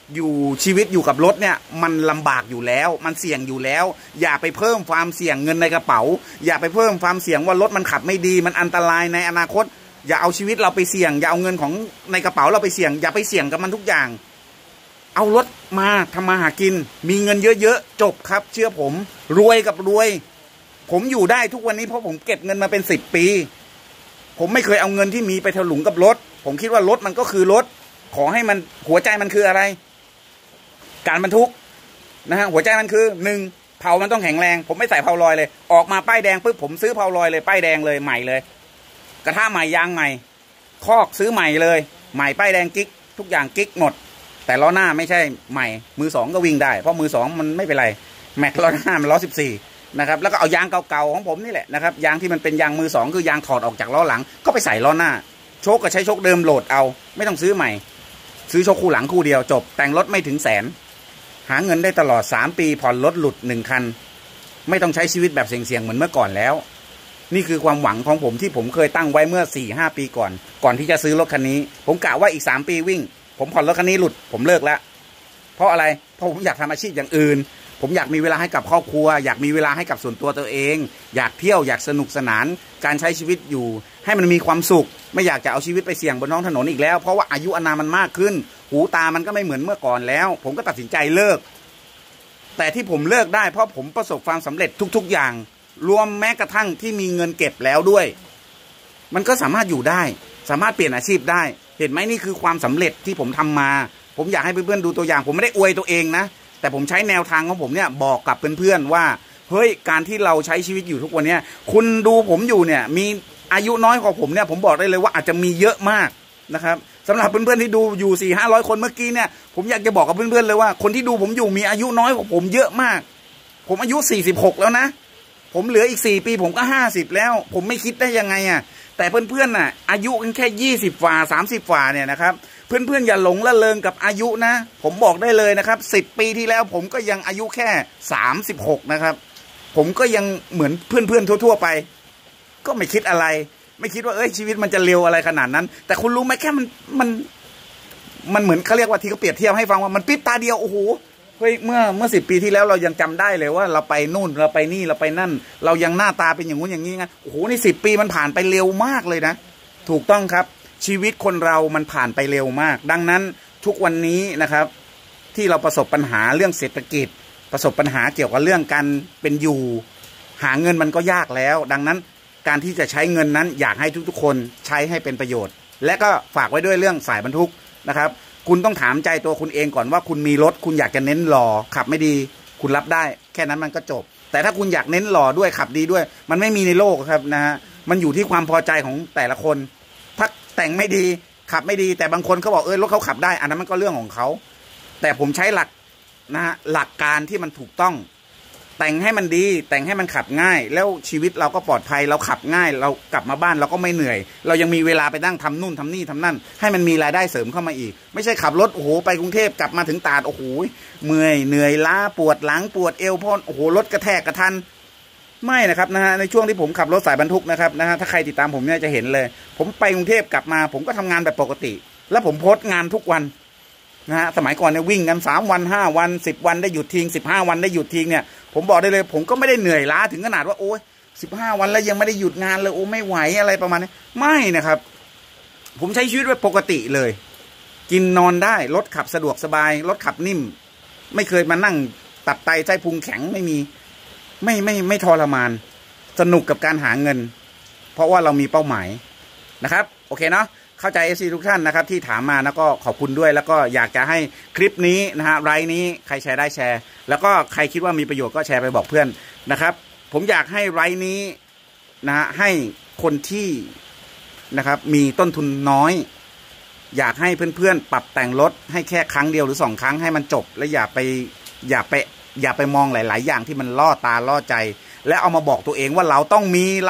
อยู่ชีวิตอยู่กับรถเนี่ยมันลำบากอยู่แล้วมันเสี่ยงอยู่แล้วอย่าไปเพิ่มความเสี่ยงเงินในกระเป๋าอย่าไปเพิ่มความเสี่ยงว่ารถมันขับไม่ดีมันอันตรายในอนาคตอย่าเอาชีวิตเราไปเสี่ยงอย่าเอาเงินของในกระเป๋าเราไปเสี่ยงอย่าไปเสี่ยงกับมันทุกอย่างเอารถมาทำมาหากินมีเงินเยอะๆจบครับเชื่อผมรวยกับรวยผมอยู่ได้ทุกวันนี้เพราะผมเก็บเงินมาเป็น10 ปีผมไม่เคยเอาเงินที่มีไปถลุงกับรถผมคิดว่ารถมันก็คือรถขอให้มันหัวใจมันคืออะไรการบรรทุกนะฮะหัวใจมันคือ1เผามันต้องแข็งแรงผมไม่ใส่เผาลอยเลยออกมาป้ายแดงปุ๊บผมซื้อเผาลอยเลยป้ายแดงเลยใหม่เลยกระทะใหม่ยางใหม่คอกซื้อใหม่เลยใหม่ป้ายแดงกิ๊กทุกอย่างกิ๊กหมดแต่ล้อหน้าไม่ใช่ใหม่มือ2ก็วิ่งได้เพราะมือ2มันไม่เป็นไรแม็กล้อหน้ามันล้อ14นะครับแล้วก็เอายางเก่าๆของผมนี่แหละนะครับยางที่มันเป็นยางมือ2คือยางถอดออกจากล้อหลังก็ไปใส่ล้อหน้าโชคก็ใช้โชคเดิมโหลดเอาไม่ต้องซื้อใหม่ซื้อโชคคู่หลังคู่เดียวจบแต่งรถไม่ถึง100,000หาเงินได้ตลอด3 ปีผ่อนรถหลุด1 คันไม่ต้องใช้ชีวิตแบบเสี่ยงๆเหมือนเมื่อก่อนแล้วนี่คือความหวังของผมที่ผมเคยตั้งไว้เมื่อ 4-5 ปีก่อนที่จะซื้อรถคันนี้ผมกะว่าอีก3 ปีวิ่งผมผ่อนรถคันนี้หลุดผมเลิกแล้วเพราะอะไรเพราะผมอยากทำอาชีพอย่างอื่นผมอยากมีเวลาให้กับครอบครัวอยากมีเวลาให้กับส่วนตัวเองอยากเที่ยวอยากสนุกสนานการใช้ชีวิตอยู่ให้มันมีความสุขไม่อยากจะเอาชีวิตไปเสี่ยงบนท้องถนนอีกแล้วเพราะว่าอายุอานามมันมากขึ้นหูตามันก็ไม่เหมือนเมื่อก่อนแล้วผมก็ตัดสินใจเลิกแต่ที่ผมเลิกได้เพราะผมประสบความสำเร็จทุกๆอย่างรวมแม้กระทั่งที่มีเงินเก็บแล้วด้วยมันก็สามารถอยู่ได้สามารถเปลี่ยนอาชีพได้เห็นไหมนี่คือความสำเร็จที่ผมทำมาผมอยากให้เพื่อนๆดูตัวอย่างผมไม่ได้อวยตัวเองนะแต่ผมใช้แนวทางของผมเนี่ยบอกกับเพื่อนๆว่าเฮ้ยการที่เราใช้ชีวิตอยู่ทุกวันนี้คุณดูผมอยู่เนี่ยมีอายุน้อยกว่าผมเนี่ยผมบอกได้เลยว่าอาจจะมีเยอะมากนะครับสำหรับเพื่อนๆที่ดูอยู่400-500 คนเมื่อกี้เนี่ยผมอยากจะบอกกับเพื่อนๆเลยว่าคนที่ดูผมอยู่มีอายุน้อยกว่าผมเยอะมากผมอายุ46แล้วนะผมเหลืออีก4 ปีผมก็50แล้วผมไม่คิดได้ยังไงอ่ะแต่เพื่อนๆน่ะอายุกันแค่20 ฝ่า30 ฝ่าเนี่ยนะครับเพื่อนๆอย่าหลงละเลงกับอายุนะผมบอกได้เลยนะครับ10 ปีที่แล้วผมก็ยังอายุแค่36นะครับผมก็ยังเหมือนเพื่อนๆทั่วๆไปก็ไม่คิดอะไรไม่คิดว่าชีวิตมันจะเร็วอะไรขนาดนั้นแต่คุณรู้ไหมแค่มันเหมือนเขาเรียกว่าที่เขาเปรียบเทียบให้ฟังว่ามันปิ๊บตาเดียวโอ้โหเฮ้ยเมื่อ10 ปีที่แล้วเรายังจำได้เลยว่าเราไปนู่นเราไปนี่เราไปนั่นเรายังหน้าตาเป็นอย่างงู้นอย่างนี้ไงโอ้โหนี่10 ปีมันผ่านไปเร็วมากเลยนะถูกต้องครับชีวิตคนเรามันผ่านไปเร็วมากดังนั้นทุกวันนี้นะครับที่เราประสบปัญหาเรื่องเศรษฐกิจประสบปัญหาเกี่ยวกับเรื่องการเป็นอยู่หาเงินมันก็ยากแล้วดังนั้นการที่จะใช้เงินนั้นอยากให้ทุกๆคนใช้ให้เป็นประโยชน์และก็ฝากไว้ด้วยเรื่องสายบรรทุกนะครับคุณต้องถามใจตัวคุณเองก่อนว่าคุณมีรถคุณอยากจะเน้นหล่อขับไม่ดีคุณรับได้แค่นั้นมันก็จบแต่ถ้าคุณอยากเน้นหล่อด้วยขับดีด้วยมันไม่มีในโลกครับนะฮะมันอยู่ที่ความพอใจของแต่ละคนถ้าแต่งไม่ดีขับไม่ดีแต่บางคนเขาบอกรถเขาขับได้อันนั้นมันก็เรื่องของเขาแต่ผมใช้หลักนะฮะหลักการที่มันถูกต้องแต่งให้มันดีแต่งให้มันขับง่ายแล้วชีวิตเราก็ปลอดภัยเราขับง่ายเรากลับมาบ้านเราก็ไม่เหนื่อยเรายังมีเวลาไปนั่งทำนู่นทำนี่ทำนั่นให้มันมีรายได้เสริมเข้ามาอีกไม่ใช่ขับรถโอ้โหไปกรุงเทพกลับมาถึงตราดโอ้โหเมื่อยเหนื่อยล้าปวดหลังปวดเอวเพราะโอ้โหรถกระแทกกระทันไม่นะครับนะฮะในช่วงที่ผมขับรถสายบรรทุกนะครับนะฮะถ้าใครติดตามผมเนี่ยจะเห็นเลยผมไปกรุงเทพกลับมาผมก็ทำงานแบบปกติแล้วผมโพสต์งานทุกวันนะฮะสมัยก่อนเนี่ยวิ่งกัน3 วัน5 วัน10 วันได้หยุดทิ้ง15 วันได้หยุดทิ้งเนี่ยผมบอกได้เลยผมก็ไม่ได้เหนื่อยล้าถึงขนาดว่าโอ้ย15 วันแล้วยังไม่ได้หยุดงานเลยโอ้ไม่ไหวอะไรประมาณนี้ไม่นะครับผมใช้ชีวิตแบบปกติเลยกินนอนได้รถขับสะดวกสบายรถขับนิ่มไม่เคยมานั่งตับไตไส้พุงแข็งไม่มีไม่ทรมานสนุกกับการหาเงินเพราะว่าเรามีเป้าหมายนะครับโอเคเนาะเข้าใจ FC ทุกท่านนะครับที่ถามมาแล้วก็ขอบคุณด้วยแล้วก็อยากจะให้คลิปนี้นะฮะไลน์นี้ใครแชร์ได้แชร์แล้วก็ใครคิดว่ามีประโยชน์ก็แชร์ไปบอกเพื่อนนะครับผมอยากให้ไลน์นี้นะฮะให้คนที่นะครับมีต้นทุนน้อยอยากให้เพื่อนๆปรับแต่งรถให้แค่ครั้งเดียวหรือ2 ครั้งให้มันจบและอย่าไปมองหลายๆอย่างที่มันล่อตาล่อใจและเอามาบอกตัวเองว่าเราต้องมีเห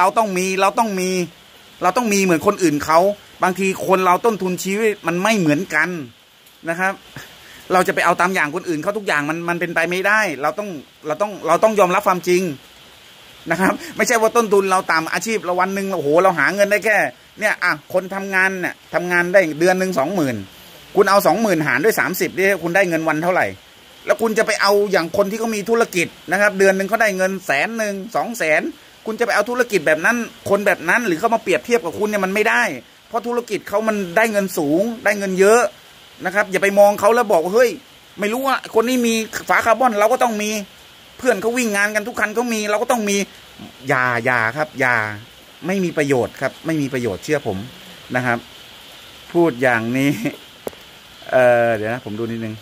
มือนคนอื่นเขาบางทีคนเราต้นทุนชีวิตมันไม่เหมือนกันนะครับเราจะไปเอาตามอย่างคนอื่นเขาทุกอย่างมันเป็นไปไม่ได้เราต้องยอมรับความจริงนะครับไม่ใช่ว่าต้นทุนเราต่ำอาชีพเราวันหนึ่งโอ้โหเราหาเงินได้แค่เนี่ยคนทำงานเนี่ยทำงานได้เดือนหนึ่ง20,000 คุณเอา20,000หารด้วย30นี่คุณได้เงินวันเท่าไหร่แล้วคุณจะไปเอาอย่างคนที่เขามีธุรกิจนะครับเดือนหนึ่งเขาได้เงิน100,000 200,000คุณจะไปเอาธุรกิจแบบนั้นคนแบบนั้นหรือเขามาเปรียบเทียบกับคุณเนี่ยมันไม่ได้เพราะธุรกิจเขามันได้เงินสูงได้เงินเยอะนะครับอย่าไปมองเขาแล้วบอกว่าเฮ้ยไม่รู้ว่าคนนี้มีฝาคาร์บอนเราก็ต้องมีเพื่อนเขาวิ่งงานกันทุกคันเขามีเราก็ต้องมีอย่าครับอย่าไม่มีประโยชน์ครับไม่มีประโยชน์เชื่อผมนะครับพูดอย่างนี้เดี๋ยวนะผมดูนิดนึง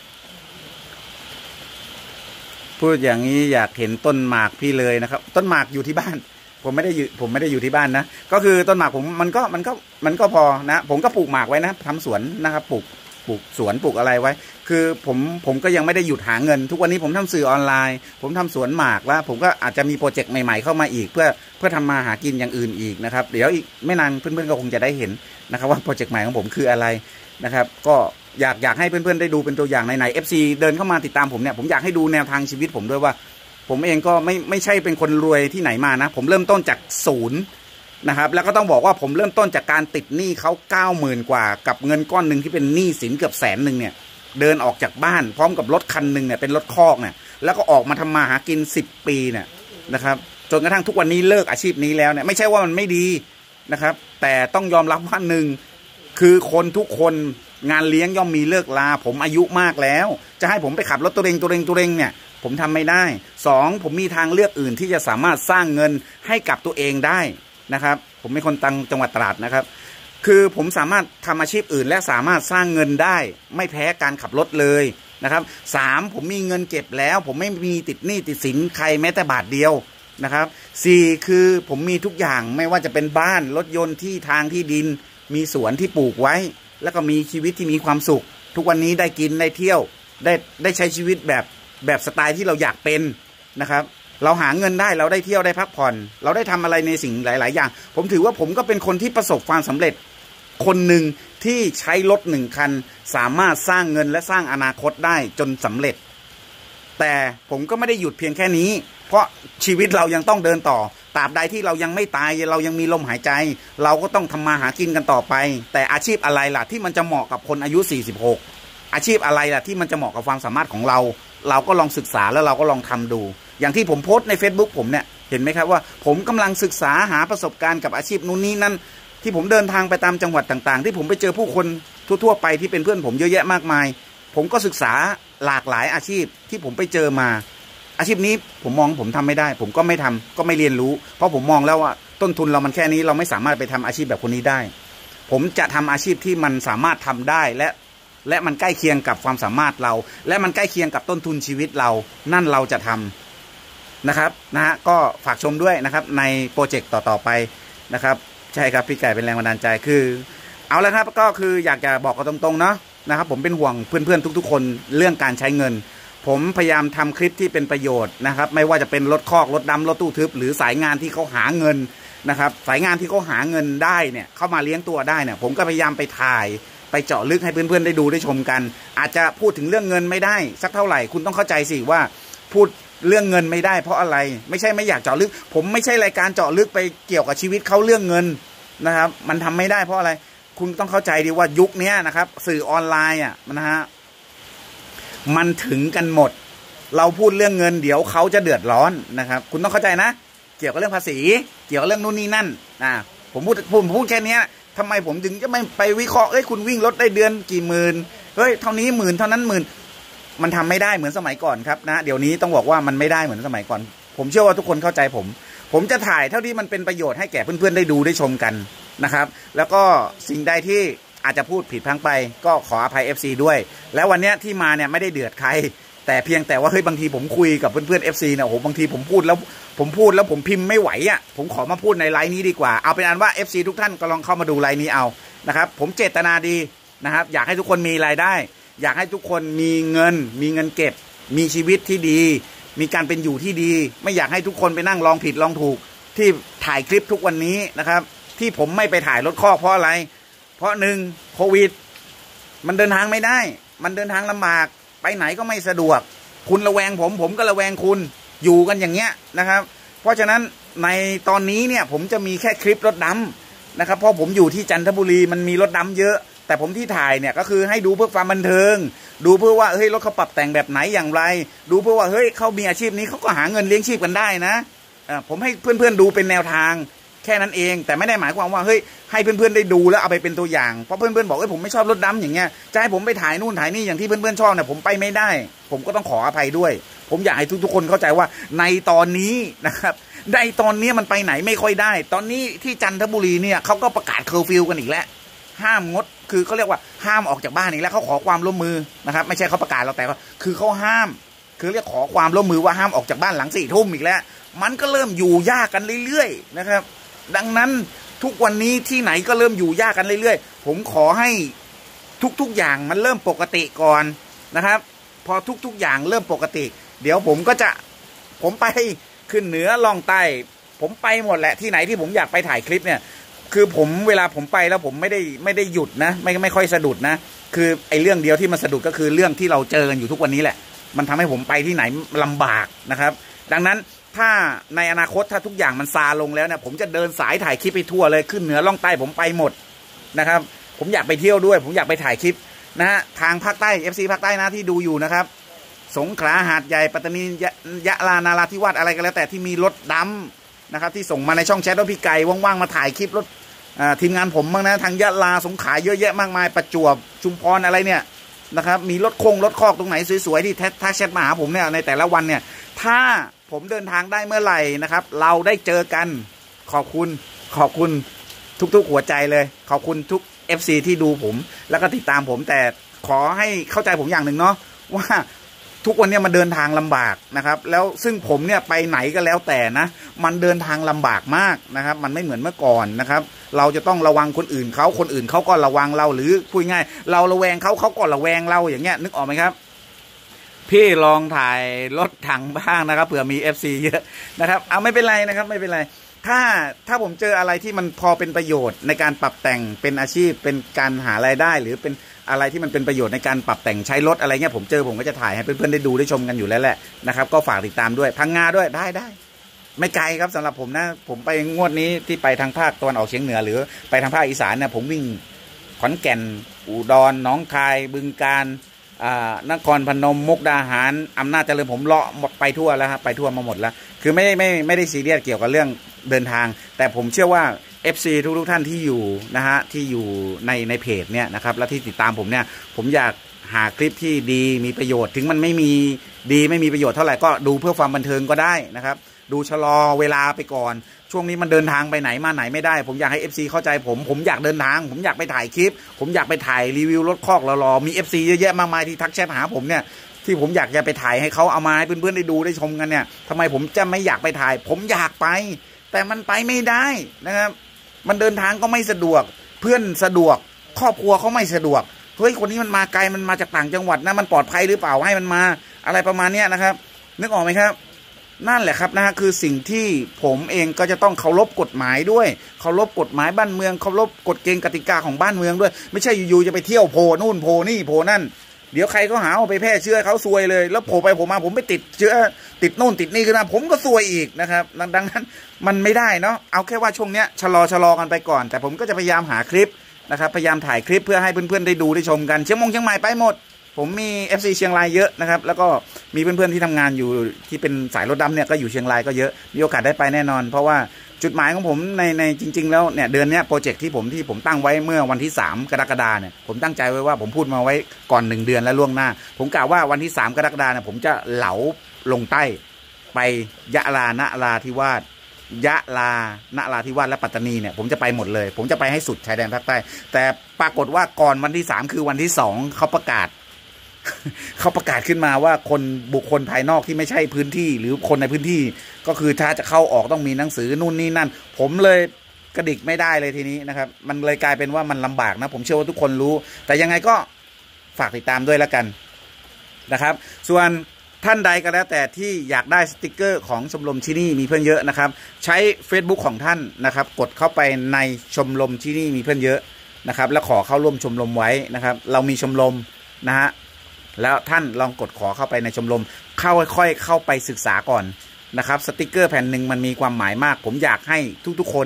พูดอย่างนี้อยากเห็นต้นหมากพี่เลยนะครับต้นหมากอยู่ที่บ้านผมไม่ได้อยู่ที่บ้านนะก็คือต้นหมากผมมันก็พอนะผมก็ปลูกหมากไว้นะทำสวนนะครับปลูกสวนปลูกอะไรไว้คือผมก็ยังไม่ได้หยุดหาเงินทุกวันนี้ผมทำสื่อออนไลน์ผมทำสวนหมากแล้วผมก็อาจจะมีโปรเจกต์ใหม่ๆเข้ามาอีกเพื่อทำมาหากินอย่างอื่นอีกนะครับเดี๋ยวอีกไม่นานเพื่อนๆก็คงจะได้เห็นนะครับว่าโปรเจกต์ใหม่ของผมคืออะไรนะครับก็อยากให้เพื่อนๆได้ดูเป็นตัวอย่างในFC เดินเข้ามาติดตามผมเนี่ยผมอยากให้ดูแนวทางชีวิตผมด้วยว่าผมเองก็ไม่ใช่เป็นคนรวยที่ไหนมานะผมเริ่มต้นจากศูนย์นะครับแล้วก็ต้องบอกว่าผมเริ่มต้นจากการติดหนี้เขา90,000 กว่ากับเงินก้อนหนึ่งที่เป็นหนี้สินเกือบ100,000เนี่ยเดินออกจากบ้านพร้อมกับรถคันหนึ่งเนี่ยเป็นรถคอกเนี่ยแล้วก็ออกมาทำมาหากิน10 ปีเนี่ยนะครับจนกระทั่งทุกวันนี้เลิกอาชีพนี้แล้วเนี่ยไม่ใช่ว่ามันไม่ดีนะครับแต่ต้องยอมรับว่าหนึ่งคือคนทุกคนงานเลี้ยงย่อมมีเลิกลาผมอายุมากแล้วจะให้ผมไปขับรถตัวเองเนี่ยผมทำไม่ได้2ผมมีทางเลือกอื่นที่จะสามารถสร้างเงินให้กับตัวเองได้นะครับผมเป็นคนจังหวัดตราดนะครับคือผมสามารถทำอาชีพอื่นและสามารถสร้างเงินได้ไม่แพ้การขับรถเลยนะครับ3ผมมีเงินเก็บแล้วผมไม่มีติดหนี้ติดสินใครแม้แต่บาทเดียวนะครับ4คือผมมีทุกอย่างไม่ว่าจะเป็นบ้านรถยนต์ที่ทางที่ดินมีสวนที่ปลูกไว้แล้วก็มีชีวิตที่มีความสุขทุกวันนี้ได้กินได้เที่ยวได้ใช้ชีวิตแบบสไตล์ที่เราอยากเป็นนะครับเราหาเงินได้เราได้เที่ยวได้พักผ่อนเราได้ทำอะไรในสิ่งหลายๆอย่างผมถือว่าผมก็เป็นคนที่ประสบความสำเร็จคนหนึ่งที่ใช้รถ1 คันสามารถสร้างเงินและสร้างอนาคตได้จนสำเร็จแต่ผมก็ไม่ได้หยุดเพียงแค่นี้เพราะชีวิตเรายังต้องเดินต่อตราบใดที่เรายังไม่ตายเรายังมีลมหายใจเราก็ต้องทำมาหากินกันต่อไปแต่อาชีพอะไรล่ะที่มันจะเหมาะกับคนอายุ46อาชีพอะไรล่ะที่มันจะเหมาะกับความสามารถของเราก็ลองศึกษาแล้วเราก็ลองทำดูอย่างที่ผมโพสต์ใน Facebook ผมเนี่ยเห็นไหมครับว่าผมกำลังศึกษาหาประสบการณ์กับอาชีพนู้นนี้นั่นที่ผมเดินทางไปตามจังหวัดต่างๆที่ผมไปเจอผู้คนทั่วๆไปที่เป็นเพื่อนผมเยอะแยะมากมายผมก็ศึกษาหลากหลายอาชีพที่ผมไปเจอมาอาชีพนี้ผมมองผมทำไม่ได้ผมก็ไม่ทำก็ไม่เรียนรู้เพราะผมมองแล้วว่าต้นทุนเรามันแค่นี้เราไม่สามารถไปทำอาชีพแบบคนนี้ได้ผมจะทำอาชีพที่มันสามารถทำได้และมันใกล้เคียงกับความสามารถเราและมันใกล้เคียงกับต้นทุนชีวิตเรานั่นเราจะทำนะครับก็ฝากชมด้วยนะครับในโปรเจกต์ต่อไปนะครับใช่ครับพี่ไก่เป็นแรงบันดาลใจคือเอาละครับก็คืออยากจะบอกกันตรงๆเนาะนะครับผมเป็นห่วงเพื่อนๆทุกๆคนเรื่องการใช้เงินผมพยายามทำคลิปที่เป็นประโยชน์นะครับไม่ว่าจะเป็นรถคอกรถดำรถตู้ทึบหรือสายงานที่เขาหาเงินนะครับสายงานที่เขาหาเงินได้เนี่ยเข้ามาเลี้ยงตัวได้เนี่ยผมก็พยายามไปถ่ายไปเจาะลึกให้เพื่อนๆได้ดูได้ชมกันอาจจะพูดถึงเรื่องเงินไม่ได้สักเท่าไหร่คุณต้องเข้าใจสิว่าพูดเรื่องเงินไม่ได้เพราะอะไรไม่ใช่ไม่อยากเจาะลึกผมไม่ใช่รายการเจาะลึกไปเกี่ยวกับชีวิตเขาเรื่องเงินนะครับมันทำไม่ได้เพราะอะไรคุณต้องเข้าใจดีว่ายุคนี้นะครับสื่อออนไลน์นะฮะมันถึงกันหมดเราพูดเรื่องเงินเดี๋ยวเขาจะเดือดร้อนนะครับคุณต้องเข้าใจนะเกี่ยวกับเรื่องภาษีเกี่ยวกับเรื่องนู่นนี่นั่นผมพูดแค่นี้ทำไมผมถึงจะไม่ไปวิเคราะห์คุณวิ่งรถได้เดือนกี่หมื่นเท่านี้หมื่นเท่านั้นหมื่นมันทำไม่ได้เหมือนสมัยก่อนครับนะเดี๋ยวนี้ต้องบอกว่ามันไม่ได้เหมือนสมัยก่อนผมเชื่อว่าทุกคนเข้าใจผมจะถ่ายเท่าที่มันเป็นประโยชน์ให้แก่เพื่อนๆได้ดูได้ชมกันนะครับแล้วก็สิ่งใดที่อาจจะพูดผิดพลั้งไปก็ขออภัย FC ด้วยแล้ววันนี้ที่มาเนี่ยไม่ได้เดือดใครแต่เพียงแต่ว่าบางทีผมคุยกับเพื่อนๆ FC เนี่ยโอ้โหบางทีผมพูดแล้วผมพิมพ์ไม่ไหวผมขอมาพูดในไลน์นี้ดีกว่าเอาเป็นอันว่า FC ทุกท่านก็ลองเข้ามาดูไลน์นี้เอานะครับผมเจตนาดีนะครับอยากให้ทุกคนมีรายได้อยากให้ทุกคนมีเงินเก็บมีชีวิตที่ดีมีการเป็นอยู่ที่ดีไม่อยากให้ทุกคนไปนั่งลองผิดลองถูกที่ถ่ายคลิปทุกวันนี้นะครับที่ผมไม่ไปถ่ายรถคอกเพราะอะไรเพราะ1โควิดมันเดินทางไม่ได้มันเดินทางลำบากไปไหนก็ไม่สะดวกคุณระแวงผมก็ระแวงคุณอยู่กันอย่างเงี้ยนะครับเพราะฉะนั้นในตอนนี้เนี่ยผมจะมีแค่คลิปรถดำนะครับเพราะผมอยู่ที่จันทบุรีมันมีรถดำเยอะแต่ผมที่ถ่ายเนี่ยก็คือให้ดูเพื่อความบันเทิงดูเพื่อว่าเฮ้ยรถเขาปรับแต่งแบบไหนอย่างไรดูเพื่อว่าเฮ้ยเขามีอาชีพนี้เขาก็หาเงินเลี้ยงชีพกันได้นะผมให้เพื่อนๆดูเป็นแนวทางแค่นั้นเองแต่ไม่ได้หมายความว่าเฮ้ยให้เพื่อนๆได้ดูแล้วเอาไปเป็นตัวอย่างเพราะเพื่อนๆบอกผมไม่ชอบรถดำอย่างเงี้ยจะให้ผมไปถ่ายนู่นถ่ายนี่อย่างที่เพื่อนๆชอบเนี่ยผมไปไม่ได้ผมก็ต้องขออภัยด้วยผมอยากให้ทุกๆคนเข้าใจว่าในตอนนี้นะครับในตอนนี้มันไปไหนไม่ค่อยได้ตอนนี้ที่จันทบุรีเนี่ยเขาก็ประกาศเคอร์ฟิวกันอีกแล้วห้ามงดคือเขาเรียกว่าห้ามออกจากบ้านอีกแล้วเขาขอความร่วมมือนะครับไม่ใช่เขาประกาศเราแต่ว่าคือเขาห้ามคือเรียกขอความร่วมมือว่าห้ามออกจากบ้านหลัง4 ทุ่มอีกแล้วมันก็เริ่มอยู่ยากกันเรื่อยๆนะครับดังนั้นทุกวันนี้ที่ไหนก็เริ่มอยู่ยากกันเรื่อยๆผมขอให้ทุกๆอย่างมันเริ่มปกติก่อนนะครับพอทุกๆอย่างเริ่มปกติเดี๋ยวผมไปขึ้นเหนือล่องใต้ผมไปหมดแหละที่ไหนที่ผมอยากไปถ่ายคลิปเนี่ยคือผมเวลาผมไปแล้วผมไม่ได้หยุดนะไม่ค่อยสะดุดนะคือไอ้เรื่องเดียวที่มันสะดุดก็คือเรื่องที่เราเจอกันอยู่ทุกวันนี้แหละมันทำให้ผมไปที่ไหนลำบากนะครับดังนั้นถ้าในอนาคตถ้าทุกอย่างมันซาลงแล้วเนี่ยผมจะเดินสายถ่ายคลิปไปทั่วเลยขึ้นเหนือล่องใต้ผมไปหมดนะครับผมอยากไปเที่ยวด้วยผมอยากไปถ่ายคลิปนะฮะทางภาคใต้ FC ภาคใต้นะที่ดูอยู่นะครับสงขลาหาดใหญ่ปัตตานียะลานาราธิวาสอะไรก็แล้วแต่ที่มีรถดำนะครับที่ส่งมาในช่องแชทว่าพี่ไก่ว่างๆมาถ่ายคลิปรถทีมงานผมบ้างนะทางยะลาสงขลาเยอะแยะมากมายประจวบชุมพรอะไรเนี่ยนะครับมีรถคอกตรงไหนสวยๆที่ทักแชทมาหาผมเนี่ยในแต่ละวันเนี่ยถ้าผมเดินทางได้เมื่อไหร่นะครับเราได้เจอกันขอบคุณทุกๆหัวใจเลยขอบคุณทุก FC ที่ดูผมแล้วก็ติดตามผมแต่ขอให้เข้าใจผมอย่างหนึ่งเนาะว่าทุกวันนี้มันเดินทางลำบากนะครับแล้วซึ่งผมเนี่ยไปไหนก็แล้วแต่นะมันเดินทางลำบากมากนะครับมันไม่เหมือนเมื่อก่อนนะครับเราจะต้องระวังคนอื่นเขาก็ระวังเราหรือพูดง่ายเราระแวงเขาก็ระแวงเราอย่างเงี้ยนึกออกไหมครับพี่ลองถ่ายรถถังบ้างนะครับเผื่อมี FC เยอะนะครับเอาไม่เป็นไรนะครับไม่เป็นไรถ้าผมเจออะไรที่มันพอเป็นประโยชน์ในการปรับแต่งเป็นอาชีพเป็นการหารายได้หรือเป็นอะไรที่มันเป็นประโยชน์ในการปรับแต่งใช้รถอะไรเงี้ยผมก็จะถ่ายให้เพื่อนๆได้ดูได้ชมกันอยู่แล้วแหละนะครับก็ฝากติดตามด้วยพังงาด้วยได้ไม่ไกลครับสำหรับผมนะผมไปงวดนี้ที่ไปทางภาคตะวันออกเฉียงเหนือหรือไปทางภาคอีสานเนี่ยผมวิ่งขอนแก่นอุดรหนองคายบึงกาฬนครพนมมุกดาหารอำนาจเจริญผมเลาะหมดไปทั่วแล้วครับไปทั่วมาหมดแล้วคือไม่ได้ซีเรียสเกี่ยวกับเรื่องเดินทางแต่ผมเชื่อว่า FC ทุกท่านที่อยู่นะฮะที่อยู่ในเพจเนี่ยนะครับและที่ติดตามผมเนี่ยผมอยากหาคลิปที่ดีมีประโยชน์ถึงมันไม่มีประโยชน์เท่าไหร่ก็ดูเพื่อความบันเทิงก็ได้นะครับดูชะลอเวลาไปก่อนช่วงนี้มันเดินทางไปไหนมาไหนไม่ได้ผมอยากให้ FC เข้าใจผมอยากเดินทางผมอยากไปถ่ายคลิปผมอยากไปถ่ายรีวิวรถคอกรอมี FC เยอะแยะมากมายที่ทักแชทหาผมเนี่ยที่ผมอยากจะไปถ่ายให้เขาเอามาให้เพื่อนๆได้ดูได้ชมกันเนี่ยทำไมผมจะไม่อยากไปถ่ายผมอยากไปแต่มันไปไม่ได้นะครับมันเดินทางก็ไม่สะดวกเพื่อนสะดวกครอบครัวเขาไม่สะดวกเฮ้ยคนนี้มันมาไกลมันมาจากต่างจังหวัดนะมันปลอดภัยหรือเปล่าให้มันมาอะไรประมาณนี้นะครับนึกออกไหมครับนั่นแหละครับนะฮะคือสิ่งที่ผมเองก็จะต้องเคารพกฎหมายด้วยเคารพกฎหมายบ้านเมืองเคารพกฎเกณฑ์กติกาของบ้านเมืองด้วยไม่ใช่อยู่ๆจะไปเที่ยวโผล่นู่นโผล่นี่โผล่นั่นเดี๋ยวใครก็หาเอาไปแพร่เชื้อเขาซวยเลยแล้วโผล่ไปโผล่มาผมไปติดเชื้อติดนู่นติดนี่ขึ้นมาผมก็ซวยอีกนะครับดังนั้นมันไม่ได้เนาะเอาแค่ว่าช่วงเนี้ยชะลอกันไปก่อนแต่ผมก็จะพยายามหาคลิปนะครับพยายามถ่ายคลิปเพื่อให้เพื่อนๆได้ดูได้ชมกันเชียงใหม่ไปหมดผมมี FC เชียงรายเยอะนะครับแล้วก็มีเพื่อนๆที่ทำงานอยู่ที่เป็นสายรถดำเนี่ยก็อยู่เชียงรายก็เยอะมีโอกาสได้ไปแน่นอนเพราะว่าจุดหมายของผมในจริงๆแล้วเนี่ยเดือนนี้โปรเจกต์ที่ผมตั้งไว้เมื่อวันที่3 กรกฎาคมเนี่ยผมตั้งใจไว้ว่าผมพูดมาไว้ก่อน1 เดือนแล้วล่วงหน้าผมกะว่าวันที่3 กรกฎาคมเนี่ยผมจะเหลาลงใต้ไปยะลานราธิวาสและปัตตานีเนี่ยผมจะไปหมดเลยผมจะไปให้สุดชายแดนภาคใต้แต่ปรากฏว่าก่อนวันที่3คือวันที่2เขาประกาศขึ้นมาว่าบุคคลภายนอกที่ไม่ใช่พื้นที่หรือคนในพื้นที่ก็คือถ้าจะเข้าออกต้องมีหนังสือนู่นนี่นั่นผมเลยกระดิกไม่ได้เลยทีนี้นะครับมันเลยกลายเป็นว่ามันลำบากนะผมเชื่อว่าทุกคนรู้แต่ยังไงก็ฝากติดตามด้วยแล้วกันนะครับส่วนท่านใดก็แล้วแต่ที่อยากได้สติกเกอร์ของชมรมที่นี่มีเพื่อนเยอะนะครับใช้ Facebook ของท่านนะครับกดเข้าไปในชมรมที่นี่มีเพื่อนเยอะนะครับแล้วขอเข้าร่วมชมรมไว้นะครับเรามีชมรมนะฮะแล้วท่านลองกดขอเข้าไปในชมรมค่อยๆเข้าไปศึกษาก่อนนะครับสติกเกอร์แผ่นหนึ่งมันมีความหมายมากผมอยากให้ทุกๆคน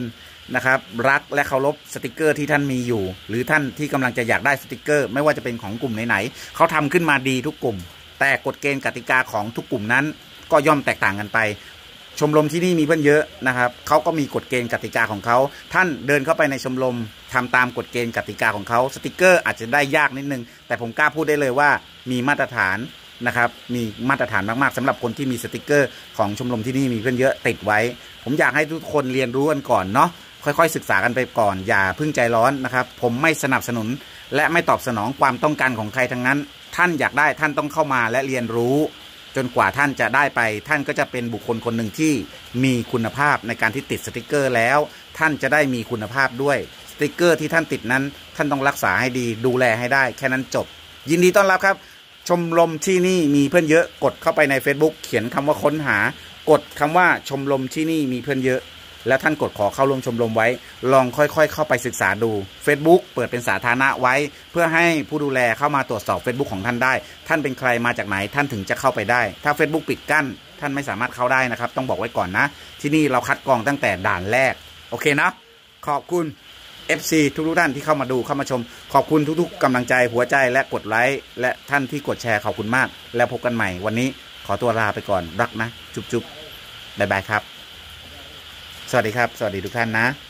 นะครับรักและเคารพสติกเกอร์ที่ท่านมีอยู่หรือท่านที่กำลังจะอยากได้สติกเกอร์ไม่ว่าจะเป็นของกลุ่มไหนๆเขาทำขึ้นมาดีทุกกลุ่มแต่กฎเกณฑ์กติกาของทุกกลุ่มนั้นก็ย่อมแตกต่างกันไปชมรมที่นี่มีเพื่อนเยอะนะครับเขาก็มีกฎเกณฑ์กติกาของเขาท่านเดินเข้าไปในชมรมทำตามกฎเกณฑ์กติกาของเขาสติกเกอร์อาจจะได้ยากนิดนึงแต่ผมกล้าพูดได้เลยว่ามีมาตรฐานนะครับมีมาตรฐานมากๆสำหรับคนที่มีสติกเกอร์ของชมรมที่นี่มีเพื่อนเยอะติดไว้ผมอยากให้ทุกคนเรียนรู้กันก่อนเนาะค่อยๆศึกษากันไปก่อนอย่าเพิ่งใจร้อนนะครับผมไม่สนับสนุนและไม่ตอบสนองความต้องการของใครทั้งนั้นท่านอยากได้ท่านต้องเข้ามาและเรียนรู้จนกว่าท่านจะได้ไปท่านก็จะเป็นบุคคลคนหนึ่งที่มีคุณภาพในการที่ติดสติกเกอร์แล้วท่านจะได้มีคุณภาพด้วยสติกเกอร์ที่ท่านติดนั้นท่านต้องรักษาให้ดีดูแลให้ได้แค่นั้นจบยินดีต้อนรับครับชมรมที่นี่มีเพื่อนเยอะกดเข้าไปใน Facebook เขียนคำว่าค้นหากดคำว่าชมรมที่นี่มีเพื่อนเยอะแล้วท่านกดขอเข้าร่วมชมรมไว้ลองค่อยๆเข้าไปศึกษาดู Facebook เปิดเป็นสาธารณะไว้เพื่อให้ผู้ดูแลเข้ามาตรวจสอบ Facebook ของท่านได้ท่านเป็นใครมาจากไหนท่านถึงจะเข้าไปได้ถ้า Facebook ปิดกั้นท่านไม่สามารถเข้าได้นะครับต้องบอกไว้ก่อนนะที่นี่เราคัดกรองตั้งแต่ด่านแรกโอเคนะขอบคุณ FC ทุกท่านที่เข้ามาดูเข้ามาชมขอบคุณทุกๆกำลังใจหัวใจและกดไลค์และท่านที่กดแชร์ขอบคุณมากแล้วพบกันใหม่วันนี้ขอตัวลาไปก่อนรักนะจุ๊บๆบ๊ายบายครับสวัสดีครับสวัสดีทุกท่านนะ